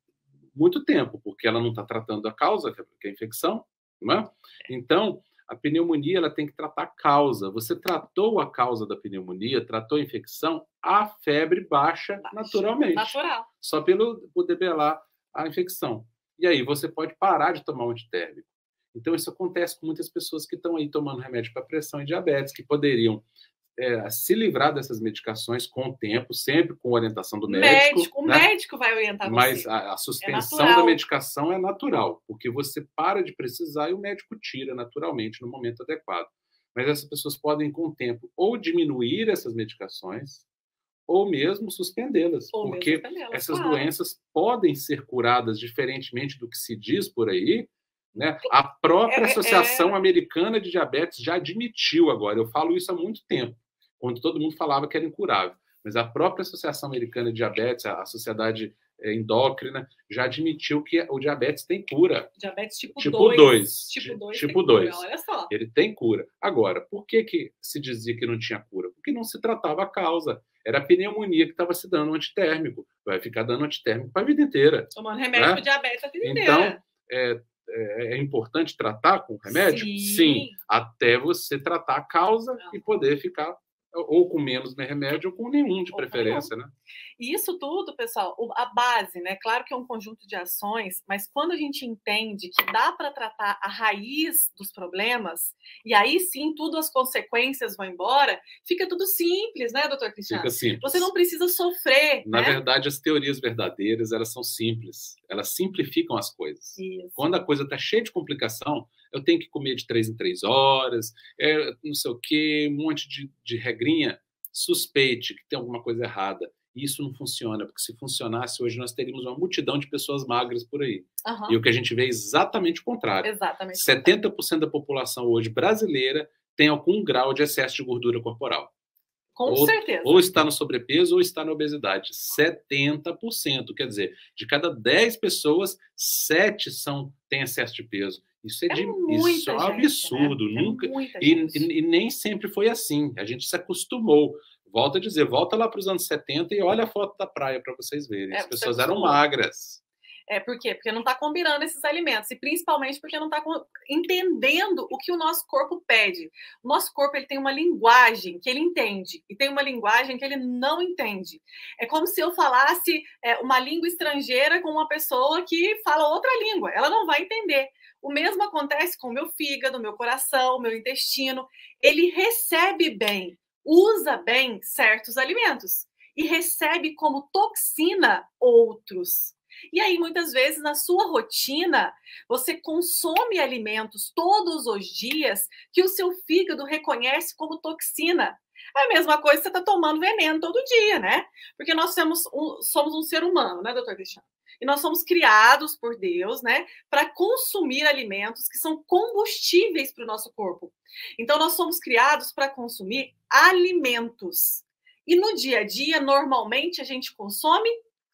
muito tempo, porque ela não está tratando a causa, que é a infecção, não é? Então, a pneumonia ela tem que tratar a causa. Você tratou a causa da pneumonia, tratou a infecção, a febre baixa, baixa naturalmente. Natural. Só pelo por debelar a infecção. E aí você pode parar de tomar o antitérmico. Então, isso acontece com muitas pessoas que estão aí tomando remédio para pressão e diabetes, que poderiam é, se livrar dessas medicações com o tempo, sempre com orientação do médico. médico o né? médico vai orientar você. Mas a, a suspensão é da medicação é natural, porque você para de precisar e o médico tira naturalmente no momento adequado. Mas essas pessoas podem, com o tempo, ou diminuir essas medicações, ou mesmo suspendê-las, porque suspendê-las, essas claro. doenças podem ser curadas diferentemente do que se diz por aí. Né? A própria Associação é, é... Americana de Diabetes já admitiu agora, eu falo isso há muito tempo, quando todo mundo falava que era incurável, mas a própria Associação Americana de Diabetes, a Sociedade Endócrina, já admitiu que o diabetes tem cura. Diabetes tipo, tipo dois. Tipo dois. Tipo dois. Olha só. Ele tem cura. Agora, por que, que se dizia que não tinha cura? Porque não se tratava a causa. Era a pneumonia que estava se dando antitérmico. Vai ficar dando antitérmico para a vida inteira. Tomando remédio né? para diabetes a vida então, inteira. Então, é, é importante tratar com remédio? Sim. Sim. Até você tratar a causa não. e poder ficar ou com menos remédio ou com nenhum de ou preferência, né? E isso tudo, pessoal, a base, né? Claro que é um conjunto de ações, mas quando a gente entende que dá para tratar a raiz dos problemas, e aí sim tudo as consequências vão embora, fica tudo simples, né, doutor Cristiano? Fica simples. Você não precisa sofrer. Na né? verdade, as teorias verdadeiras, elas são simples. Elas simplificam as coisas. Isso. Quando a coisa está cheia de complicação, eu tenho que comer de três em três horas, é, não sei o quê, um monte de, de regrinha, suspeite que tem alguma coisa errada. Isso não funciona, porque se funcionasse hoje nós teríamos uma multidão de pessoas magras por aí. Uhum. E o que a gente vê é exatamente o contrário. Exatamente. setenta por cento da população hoje brasileira tem algum grau de excesso de gordura corporal. Com ou, certeza. Ou está no sobrepeso ou está na obesidade. setenta por cento. Quer dizer, de cada dez pessoas, sete são, têm excesso de peso. Isso é, é de, muita isso é um gente, absurdo. Né? Nunca, é e, e, e nem sempre foi assim. A gente se acostumou. Volto a dizer, volta lá para os anos setenta e olha a foto da praia para vocês verem. É, As pessoas eram magras. É, por quê? Porque não está combinando esses alimentos. E principalmente porque não está entendendo o que o nosso corpo pede. O nosso corpo ele tem uma linguagem que ele entende. E tem uma linguagem que ele não entende. É como se eu falasse é, uma língua estrangeira com uma pessoa que fala outra língua. Ela não vai entender. O mesmo acontece com o meu fígado, meu coração, meu intestino. Ele recebe bem, usa bem certos alimentos. E recebe como toxina outros. E aí, muitas vezes, na sua rotina, você consome alimentos todos os dias que o seu fígado reconhece como toxina. É a mesma coisa que você está tomando veneno todo dia, né? Porque nós somos um, somos um ser humano, né, doutor Cristiano? E nós somos criados por Deus, né, para consumir alimentos que são combustíveis para o nosso corpo. Então, nós somos criados para consumir alimentos. E no dia a dia, normalmente, a gente consome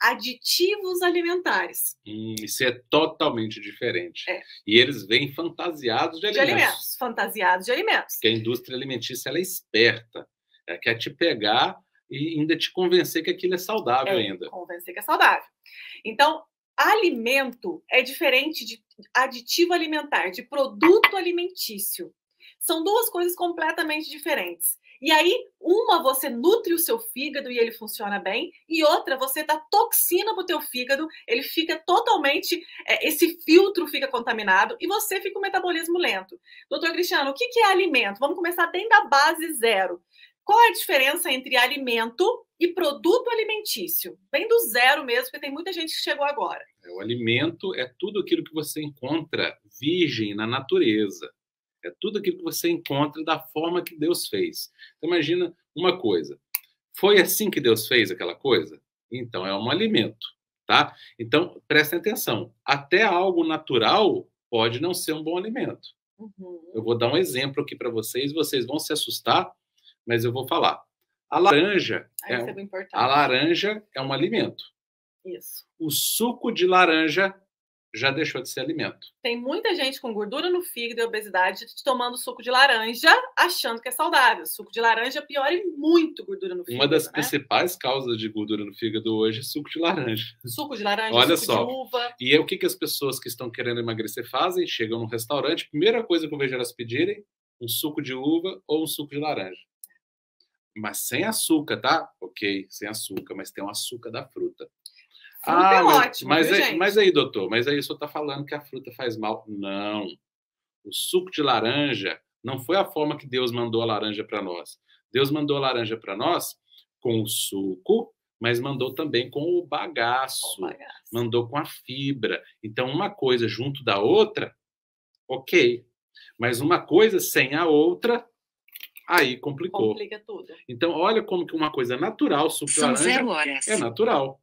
aditivos alimentares. Hum, isso é totalmente diferente. É. E eles vêm fantasiados de alimentos. De alimentos, fantasiados de alimentos. Porque a indústria alimentícia ela é esperta. Ela quer te pegar e ainda te convencer que aquilo é saudável é, ainda. Convencer que é saudável. Então, alimento é diferente de aditivo alimentar, de produto alimentício. São duas coisas completamente diferentes. E aí, uma você nutre o seu fígado e ele funciona bem, e outra você dá toxina para o teu fígado, ele fica totalmente, é, esse filtro fica contaminado e você fica com o metabolismo lento. Doutor Cristiano, o que, que é alimento? Vamos começar bem da base zero. Qual é a diferença entre alimento e produto alimentício? Bem do zero mesmo, porque tem muita gente que chegou agora. O alimento é tudo aquilo que você encontra virgem na natureza. É tudo aquilo que você encontra da forma que Deus fez. Então, imagina uma coisa. Foi assim que Deus fez aquela coisa? Então, é um alimento, tá? Então, prestem atenção. Até algo natural pode não ser um bom alimento. Uhum. Eu vou dar um exemplo aqui para vocês. Vocês vão se assustar, mas eu vou falar. A laranja, é, é, é a laranja é um alimento. Isso. O suco de laranja já deixou de ser alimento. Tem muita gente com gordura no fígado e obesidade tomando suco de laranja, achando que é saudável. Suco de laranja piora muito gordura no fígado. Uma das né? principais causas de gordura no fígado hoje é suco de laranja. Suco de laranja, Olha suco só. de uva. E é o que, que as pessoas que estão querendo emagrecer fazem? Chegam num restaurante, primeira coisa que eu vejo elas pedirem, um suco de uva ou um suco de laranja. Mas sem açúcar, tá? Ok, sem açúcar, mas tem o açúcar da fruta. Fruta ah, é mas, ótimo, mas, viu, aí, gente? mas aí, doutor, mas aí o senhor está falando que a fruta faz mal. Não. O suco de laranja não foi a forma que Deus mandou a laranja para nós. Deus mandou a laranja para nós com o suco, mas mandou também com o bagaço, o bagaço, mandou com a fibra. Então, uma coisa junto da outra, ok. Mas uma coisa sem a outra, aí complicou. Complica tudo. Então, olha como que uma coisa natural, suco de laranja, é natural.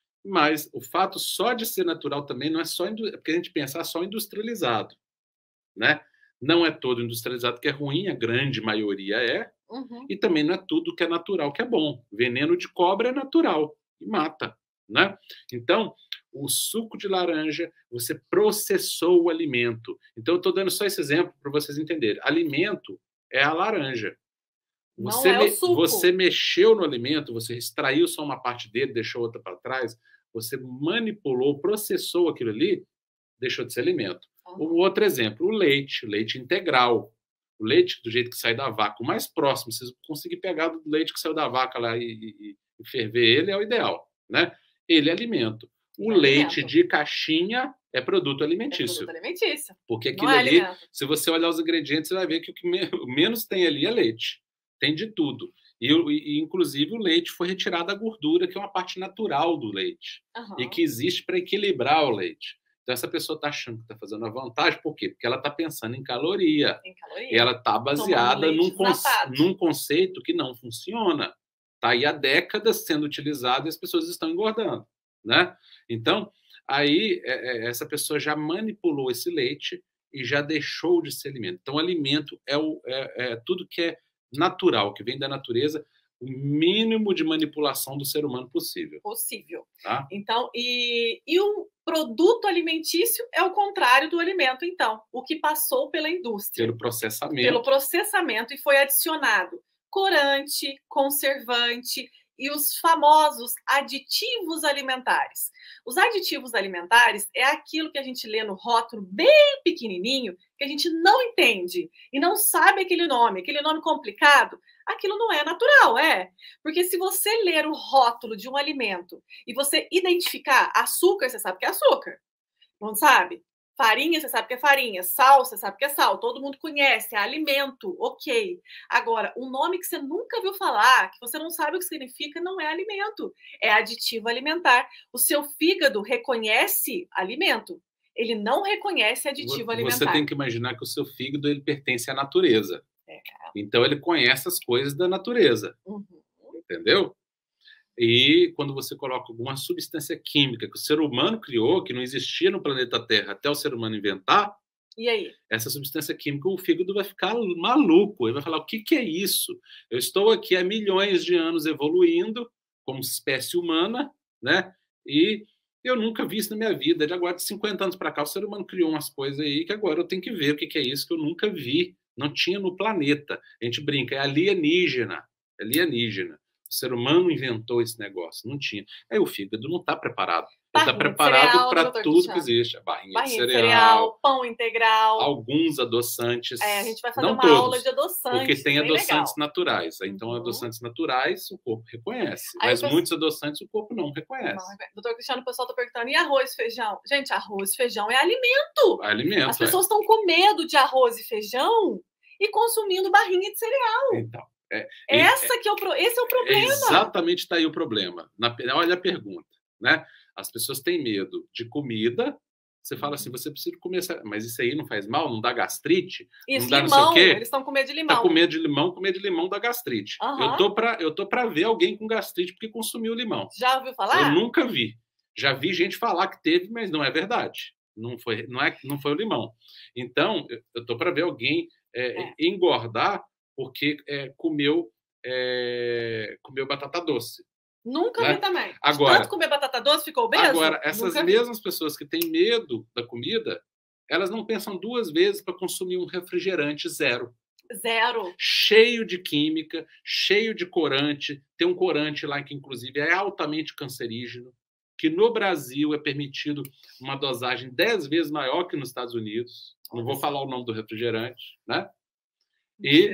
Mas o fato só de ser natural também não é só... Porque a gente pensa só industrializado, né? Não é todo industrializado que é ruim, a grande maioria é. Uhum. E também não é tudo que é natural que é bom. Veneno de cobra é natural e mata, né? Então, o suco de laranja, você processou o alimento. Então, eu estou dando só esse exemplo para vocês entenderem. Alimento é a laranja. Você, não é o suco. Você mexeu no alimento, você extraiu só uma parte dele, deixou outra para trás, você manipulou, processou aquilo ali, deixou de ser alimento. Uhum. Um outro exemplo, o leite, leite integral. O leite, do jeito que sai da vaca, o mais próximo, vocês conseguir pegar do leite que saiu da vaca lá e, e, e ferver ele, é o ideal, né? Ele é alimento. O é leite alimento. de caixinha é produto alimentício. É produto alimentício. Porque aquilo é ali, alimento. se você olhar os ingredientes, você vai ver que o que menos tem ali é leite. Tem de tudo. E, e, inclusive, o leite foi retirado da gordura, que é uma parte natural do leite. Uhum. E que existe para equilibrar o leite. Então, essa pessoa está achando que está fazendo a vantagem, por quê? Porque ela está pensando em caloria. Em caloria. E ela está baseada num, conce num conceito que não funciona. Está aí há décadas sendo utilizado e as pessoas estão engordando, né? Então, aí, é, é, essa pessoa já manipulou esse leite e já deixou de ser alimento. Então, alimento é, o, é, é tudo que é natural, que vem da natureza, o mínimo de manipulação do ser humano possível. Possível. Tá? Então, e, e o produto alimentício é o contrário do alimento, então. O que passou pela indústria. Pelo processamento. Pelo processamento e foi adicionado corante, conservante e os famosos aditivos alimentares. Os aditivos alimentares é aquilo que a gente lê no rótulo bem pequenininho, que a gente não entende e não sabe aquele nome, aquele nome complicado, aquilo não é natural, é? Porque se você ler o rótulo de um alimento e você identificar açúcar, você sabe que é açúcar, não sabe? Farinha, você sabe que é farinha. Sal, você sabe que é sal. Todo mundo conhece, é alimento, ok. Agora, um nome que você nunca viu falar, que você não sabe o que significa, não é alimento. É aditivo alimentar. O seu fígado reconhece alimento. Ele não reconhece aditivo você alimentar. Você tem que imaginar que o seu fígado ele pertence à natureza. É. Então, ele conhece as coisas da natureza. Uhum. Entendeu? E quando você coloca alguma substância química que o ser humano criou, que não existia no planeta Terra até o ser humano inventar, e aí? Essa substância química, o fígado vai ficar maluco. Ele vai falar, o que, que é isso? Eu estou aqui há milhões de anos evoluindo como espécie humana, né? E eu nunca vi isso na minha vida. De agora, de cinquenta anos para cá, o ser humano criou umas coisas aí que agora eu tenho que ver o que, que é isso que eu nunca vi. Não tinha no planeta. A gente brinca, é alienígena. É alienígena. O ser humano inventou esse negócio, não tinha. Aí o fígado não está preparado. Ele está preparado para tudo que existe. A barrinha, barrinha de cereal, cereal, pão integral. Alguns adoçantes. É, a gente vai fazer não uma todos, aula de adoçantes. Porque tem adoçantes legal. naturais. Então, uhum. adoçantes naturais, o corpo reconhece. Aí mas penso... muitos adoçantes o corpo não reconhece. Não, doutor Cristiano, o pessoal está perguntando, e arroz e feijão? Gente, arroz e feijão é alimento. É alimento. As pessoas estão é. com medo de arroz e feijão e consumindo barrinha de cereal. Então. É, Essa é, que é o, esse é o problema. É exatamente está aí o problema. Na, olha a pergunta, né? As pessoas têm medo de comida. Você fala assim, você precisa comer, mas isso aí não faz mal, não dá gastrite, isso, não dá limão, não sei o quê. Eles estão com medo de limão. Tá com medo de limão, com medo de limão dá gastrite. Uhum. Eu tô para eu tô para ver alguém com gastrite porque consumiu limão. Já ouviu falar? Eu nunca vi. Já vi gente falar que teve, mas não é verdade. Não foi, não é, não foi o limão. Então, eu tô para ver alguém é, é. engordar porque é, comeu, é, comeu batata doce. Nunca né? vi também. Agora, tanto comer batata doce ficou obeso? Agora, essas mesmas pessoas que têm medo da comida, elas não pensam duas vezes para consumir um refrigerante zero. Zero. Cheio de química, cheio de corante. Tem um corante lá que, inclusive, é altamente cancerígeno, que no Brasil é permitido uma dosagem dez vezes maior que nos Estados Unidos. Não vou falar o nome do refrigerante, né? E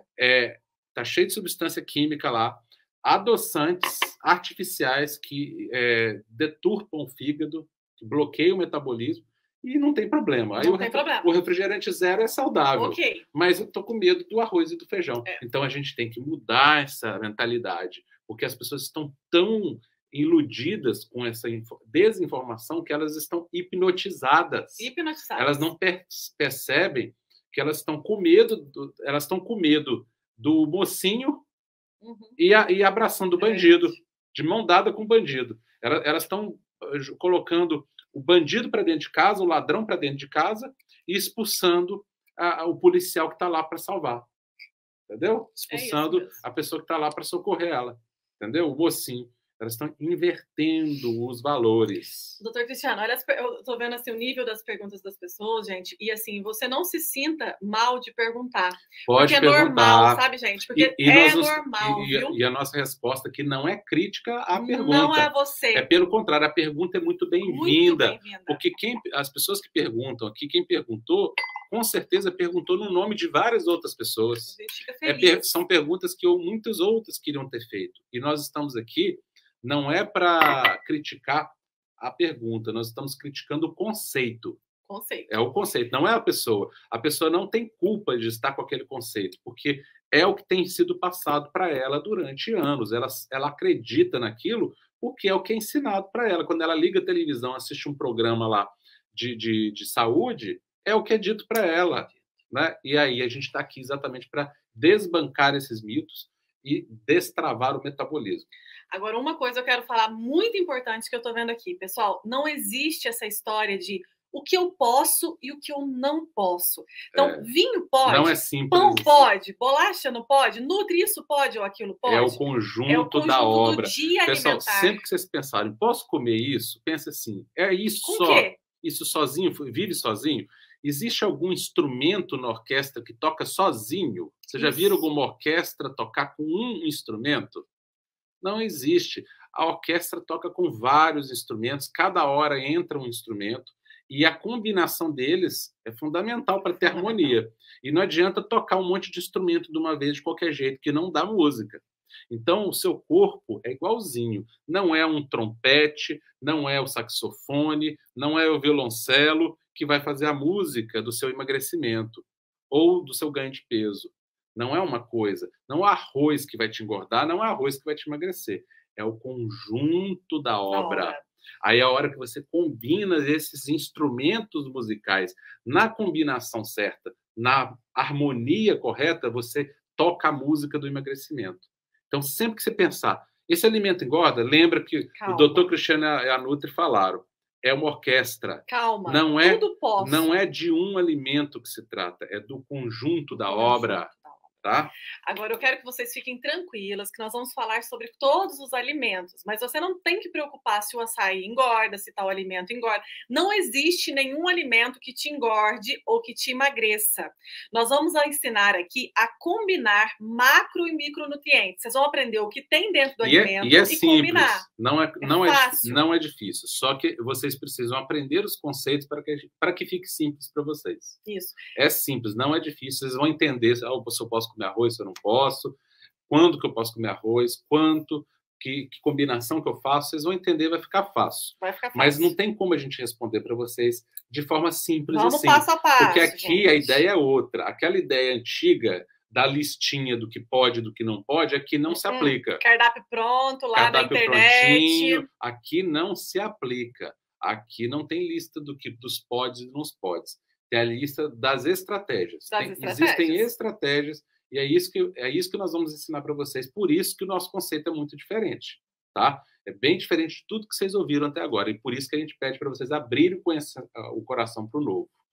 é, tá cheio de substância química lá, adoçantes artificiais que é, deturpam o fígado, que bloqueiam o metabolismo, e não tem problema. Aí não o, tem problema. o refrigerante zero é saudável, okay. Mas eu tô com medo do arroz e do feijão. É. Então a gente tem que mudar essa mentalidade, porque as pessoas estão tão iludidas com essa desinformação que elas estão hipnotizadas. Hipnotizadas. Elas não per percebem que elas estão com medo, do, elas estão com medo do mocinho uhum. e, a, e abraçando o bandido, é de mão dada com o bandido. Elas, elas estão colocando o bandido para dentro de casa, o ladrão para dentro de casa e expulsando a, a, o policial que está lá para salvar. Entendeu? Expulsando é a pessoa que está lá para socorrer ela. Entendeu? O mocinho. Elas estão invertendo os valores. Doutor Cristiano, olha, eu tô vendo assim, o nível das perguntas das pessoas, gente, e assim, você não se sinta mal de perguntar. Pode porque perguntar. é normal, sabe, gente? Porque e, e é nos, normal, e, viu? E a nossa resposta aqui não é crítica à pergunta. Não é você. É pelo contrário, a pergunta é muito bem-vinda. Bem porque quem, as pessoas que perguntam aqui, quem perguntou, com certeza perguntou no nome de várias outras pessoas. A gente fica feliz. É, são perguntas que muitas outras queriam ter feito. E nós estamos aqui não é para criticar a pergunta, nós estamos criticando o conceito. Conceito. É o conceito, não é a pessoa. A pessoa não tem culpa de estar com aquele conceito, porque é o que tem sido passado para ela durante anos. Ela, ela acredita naquilo porque é o que é ensinado para ela. Quando ela liga a televisão, assiste um programa lá de, de, de saúde, é o que é dito para ela. Né? E aí a gente está aqui exatamente para desbancar esses mitos e destravar o metabolismo. Agora, uma coisa eu quero falar muito importante que eu tô vendo aqui, pessoal, não existe essa história de o que eu posso e o que eu não posso. Então, é, vinho pode, não é simples, pão pode, bolacha não pode, nutri isso pode ou aquilo pode. É o conjunto, é o conjunto da obra. Do dia Pessoal, alimentar. Sempre que vocês pensarem, posso comer isso? Pensa assim, é isso Com só? Quê? Isso sozinho? Vive sozinho? Existe algum instrumento na orquestra que toca sozinho? Você já viram alguma orquestra tocar com um instrumento? Não existe. A orquestra toca com vários instrumentos, cada hora entra um instrumento, e a combinação deles é fundamental para ter harmonia. E não adianta tocar um monte de instrumento de uma vez, de qualquer jeito, que não dá música. Então, o seu corpo é igualzinho. Não é um trompete, não é o saxofone, não é o violoncelo que vai fazer a música do seu emagrecimento ou do seu ganho de peso. Não é uma coisa, não é arroz que vai te engordar, não é arroz que vai te emagrecer. É o conjunto da obra. Da obra. Aí é a hora que você combina esses instrumentos musicais na combinação certa, na harmonia correta, você toca a música do emagrecimento. Então, sempre que você pensar, esse alimento engorda, lembra que Calma. o doutor Cristiano e a Nutri falaram, é uma orquestra. Calma, não é, tudo posso. Não é de um alimento que se trata, é do conjunto da conjunto. obra. Tá? Agora, eu quero que vocês fiquem tranquilas, que nós vamos falar sobre todos os alimentos, mas você não tem que preocupar se o açaí engorda, se tal alimento engorda. Não existe nenhum alimento que te engorde ou que te emagreça. Nós vamos ensinar aqui a combinar macro e micronutrientes. Vocês vão aprender o que tem dentro do e alimento é, e, é e simples. combinar. Não é, é não, é, fácil. não é difícil, só que vocês precisam aprender os conceitos para que, para que fique simples para vocês. Isso. É simples, não é difícil. Vocês vão entender se eu posso comer arroz, se eu não posso, quando que eu posso comer arroz, quanto, que, que combinação que eu faço, vocês vão entender, vai ficar fácil. Vai ficar fácil. Mas não tem como a gente responder para vocês de forma simples Vamos assim. Passo a passo, porque aqui gente. a ideia é outra. Aquela ideia antiga da listinha do que pode e do que não pode, aqui não hum, se aplica. Cardápio pronto lá Cardápio na internet. Prontinho, aqui não se aplica. Aqui não tem lista do que dos podes e dos podes. Tem a lista das estratégias. Das tem, estratégias. Existem estratégias e é isso que é isso que nós vamos ensinar para vocês. Por isso que o nosso conceito é muito diferente, tá? É bem diferente de tudo que vocês ouviram até agora e por isso que a gente pede para vocês abrirem o coração para o novo.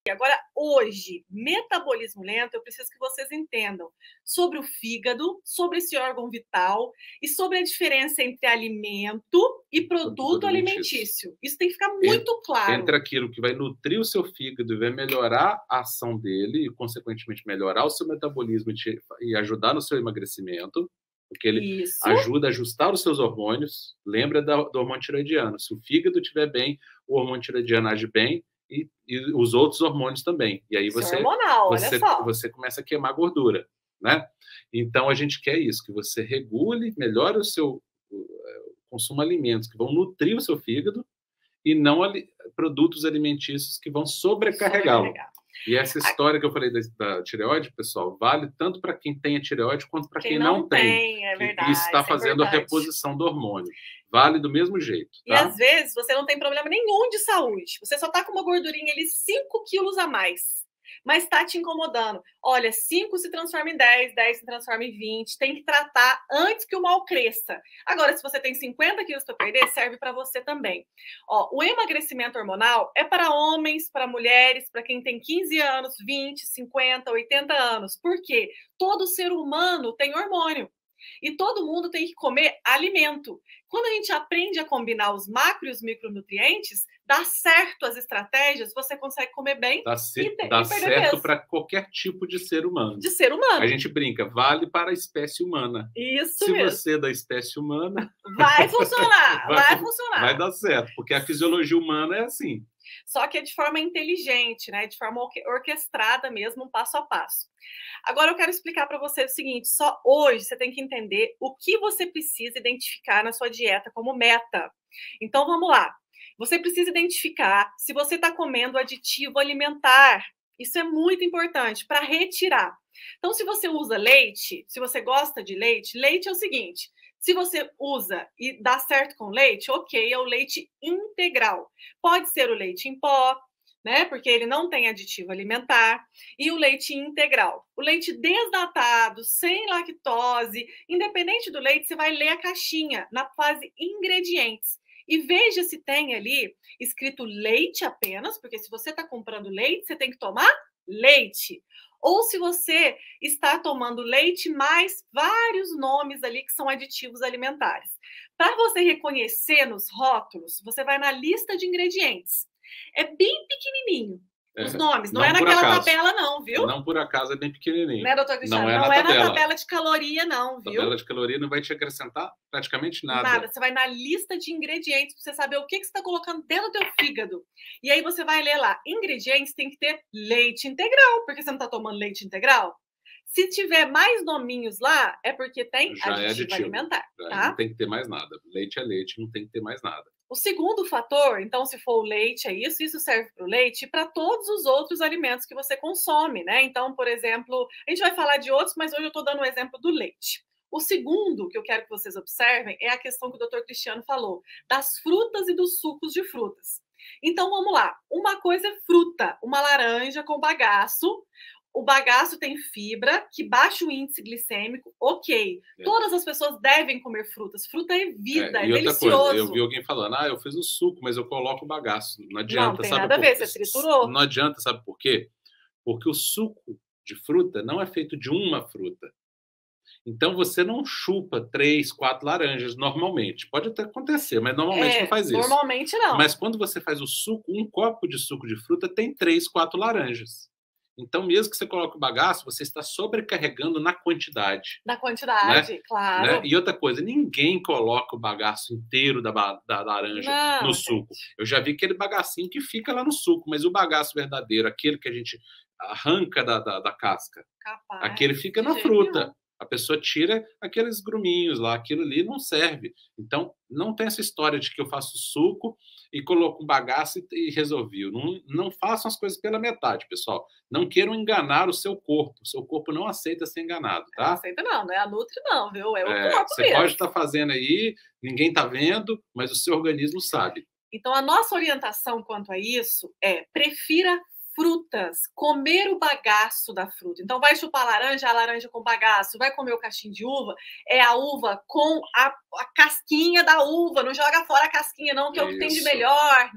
Agora, hoje, metabolismo lento, eu preciso que vocês entendam sobre o fígado, sobre esse órgão vital e sobre a diferença entre alimento e produto, produto alimentício. alimentício. Isso tem que ficar muito entre, claro. Entre aquilo que vai nutrir o seu fígado e vai melhorar a ação dele e, consequentemente, melhorar o seu metabolismo e, te, e ajudar no seu emagrecimento, porque ele Isso. ajuda a ajustar os seus hormônios. Lembra do, do hormônio tiroidiano. Se o fígado estiver bem, o hormônio tiroidiano age bem, E, e os outros hormônios também. E aí você, hormonal, você, olha só. você começa a queimar gordura, né? Então, a gente quer isso, que você regule, melhore o seu o, consumo de alimentos que vão nutrir o seu fígado e não ali, produtos alimentícios que vão sobrecarregá-lo. E essa história que eu falei da, da tireoide, pessoal, vale tanto para quem tem a tireoide quanto para quem, quem não, não tem. tem é verdade, e está fazendo é a reposição do hormônio. Vale do mesmo jeito. Tá? E às vezes você não tem problema nenhum de saúde. Você só está com uma gordurinha ali cinco quilos a mais. Mas está te incomodando. Olha, cinco se transforma em dez, dez se transforma em vinte. Tem que tratar antes que o mal cresça. Agora, se você tem cinquenta quilos para perder, serve para você também. Ó, o emagrecimento hormonal é para homens, para mulheres, para quem tem quinze anos, vinte, cinquenta, oitenta anos. Por quê? Todo ser humano tem hormônio. E todo mundo tem que comer alimento. Quando a gente aprende a combinar os macro e os micronutrientes, dá certo as estratégias, você consegue comer bem dá se, e, dá e certo para qualquer tipo de ser humano. De ser humano. A gente brinca, vale para a espécie humana. Isso Se mesmo. você é da espécie humana... Vai funcionar, vai, vai funcionar. Vai dar certo, porque a fisiologia humana é assim. Só que é de forma inteligente, né? De forma orquestrada mesmo, um passo a passo. Agora eu quero explicar para você o seguinte, só hoje você tem que entender o que você precisa identificar na sua dieta como meta. Então vamos lá. Você precisa identificar se você está comendo aditivo alimentar. Isso é muito importante para retirar. Então, se você usa leite, se você gosta de leite, leite é o seguinte... Se você usa e dá certo com leite, ok, é o leite integral. Pode ser o leite em pó, né? Porque ele não tem aditivo alimentar. E o leite integral. O leite desnatado, sem lactose, independente do leite, você vai ler a caixinha na fase ingredientes. E veja se tem ali escrito leite apenas, porque se você está comprando leite, você tem que tomar leite. Ou se você está tomando leite mais vários nomes ali que são aditivos alimentares. Para você reconhecer nos rótulos, você vai na lista de ingredientes. É bem pequenininho os é, nomes, não, não é naquela acaso. tabela não, viu? Não por acaso, é bem pequenininho. Né, doutor Cristiano? Não é, não na, é tabela. na tabela de caloria não, viu? A tabela de caloria não vai te acrescentar praticamente nada. Nada, você vai na lista de ingredientes para você saber o que, que você está colocando dentro do teu fígado. E aí você vai ler lá, ingredientes tem que ter leite integral, porque você não está tomando leite integral? Se tiver mais nominhos lá, é porque tem Já aditivo, é aditivo alimentar. Já tá? Não tem que ter mais nada. Leite é leite, não tem que ter mais nada. O segundo fator, então, se for o leite, é isso, isso serve para o leite e para todos os outros alimentos que você consome, né? Então, por exemplo, a gente vai falar de outros, mas hoje eu estou dando o exemplo do leite. O segundo que eu quero que vocês observem é a questão que o doutor Cristiano falou, das frutas e dos sucos de frutas. Então, vamos lá. Uma coisa é fruta, uma laranja com bagaço. O bagaço tem fibra, que baixa o índice glicêmico, ok. É. Todas as pessoas devem comer frutas. Fruta é vida, é, é e outra delicioso. Coisa, eu vi alguém falando, ah, eu fiz o suco, mas eu coloco o bagaço. Não adianta, não, tem sabe? nada a ver, por... você triturou. Não adianta, sabe por quê? Porque o suco de fruta não é feito de uma fruta. Então, você não chupa três, quatro laranjas normalmente. Pode até acontecer, mas normalmente é, não faz isso. Normalmente não. Mas quando você faz o suco, um copo de suco de fruta tem três, quatro laranjas. Então, mesmo que você coloque o bagaço, você está sobrecarregando na quantidade. Na quantidade, né? claro. Né? E outra coisa, ninguém coloca o bagaço inteiro da, da laranja não, no suco. Gente. Eu já vi aquele bagacinho que fica lá no suco, mas o bagaço verdadeiro, aquele que a gente arranca da, da, da casca, Capaz, aquele fica na fruta. Nenhum. A pessoa tira aqueles gruminhos lá, aquilo ali não serve. Então, não tem essa história de que eu faço suco e coloco um bagaço e, e resolvi. Não, não façam as coisas pela metade, pessoal. Não queiram enganar o seu corpo. O seu corpo não aceita ser enganado, tá? Não aceita não, não é a Nutri não, viu? É o é, corpo você mesmo. Você pode estar fazendo aí, ninguém está vendo, mas o seu organismo sabe. Então, a nossa orientação quanto a isso é prefira frutas, comer o bagaço da fruta. Então, vai chupar a laranja, a laranja com bagaço, vai comer o cachinho de uva, é a uva com a, a casquinha da uva, não joga fora a casquinha não, que é o que tem de melhor, né?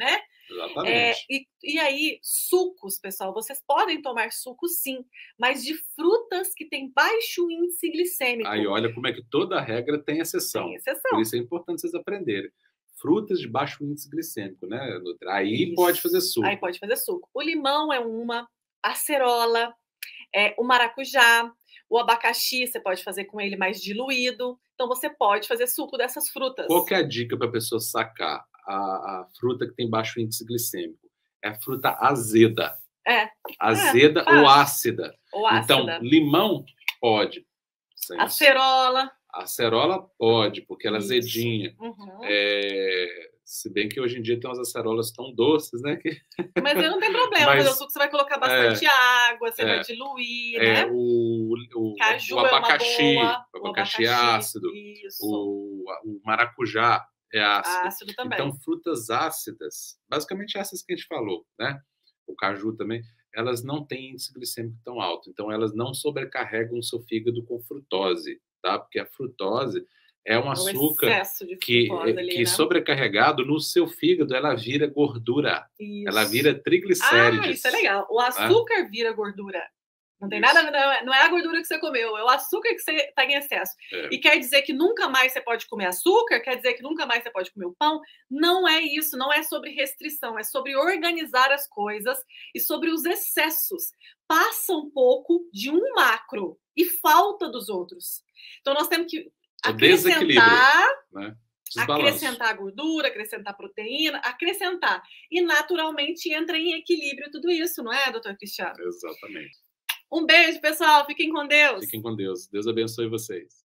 Exatamente. É, e, e aí, sucos, pessoal, vocês podem tomar suco sim, mas de frutas que têm baixo índice glicêmico. Aí olha como é que toda regra tem exceção. Tem exceção. Por isso é importante vocês aprenderem. Frutas de baixo índice glicêmico, né? Aí isso. Pode fazer suco. Aí pode fazer suco. O limão é uma, a acerola, é, o maracujá, o abacaxi, você pode fazer com ele mais diluído. Então, você pode fazer suco dessas frutas. Qual que é a dica para a pessoa sacar a, a fruta que tem baixo índice glicêmico? É a fruta azeda. É. Azeda é, ou ácida. Ou ácida. Então, limão pode. Acerola. Acerola pode, porque ela é Isso. azedinha. Uhum. É... Se bem que hoje em dia tem umas acerolas tão doces, né? Que... Mas aí não tem problema, mas o suco você vai colocar bastante é, água, você é, vai diluir, é, né? O, o, Caju o abacaxi, é uma boa, o abacaxi é ácido, o, o maracujá é ácido. Ácido também. Então, frutas ácidas, basicamente essas que a gente falou, né? O caju também, elas não têm índice glicêmico tão alto, então elas não sobrecarregam o seu fígado com frutose, tá? Porque a frutose é um açúcar que, ali, que né? sobrecarregado no seu fígado, ela vira gordura. Isso. Ela vira triglicérides. Ah, isso é legal. O açúcar né? vira gordura. Não tem isso. nada, não é a gordura que você comeu, é o açúcar que você está em excesso. É. E quer dizer que nunca mais você pode comer açúcar? Quer dizer que nunca mais você pode comer o pão? Não é isso, não é sobre restrição, é sobre organizar as coisas e sobre os excessos. Passa um pouco de um macro e falta dos outros. Então nós temos que acrescentar, né? acrescentar gordura, acrescentar proteína, acrescentar. E naturalmente entra em equilíbrio tudo isso, não é, doutor Cristiano? Exatamente. Um beijo, pessoal. Fiquem com Deus. Fiquem com Deus. Deus abençoe vocês.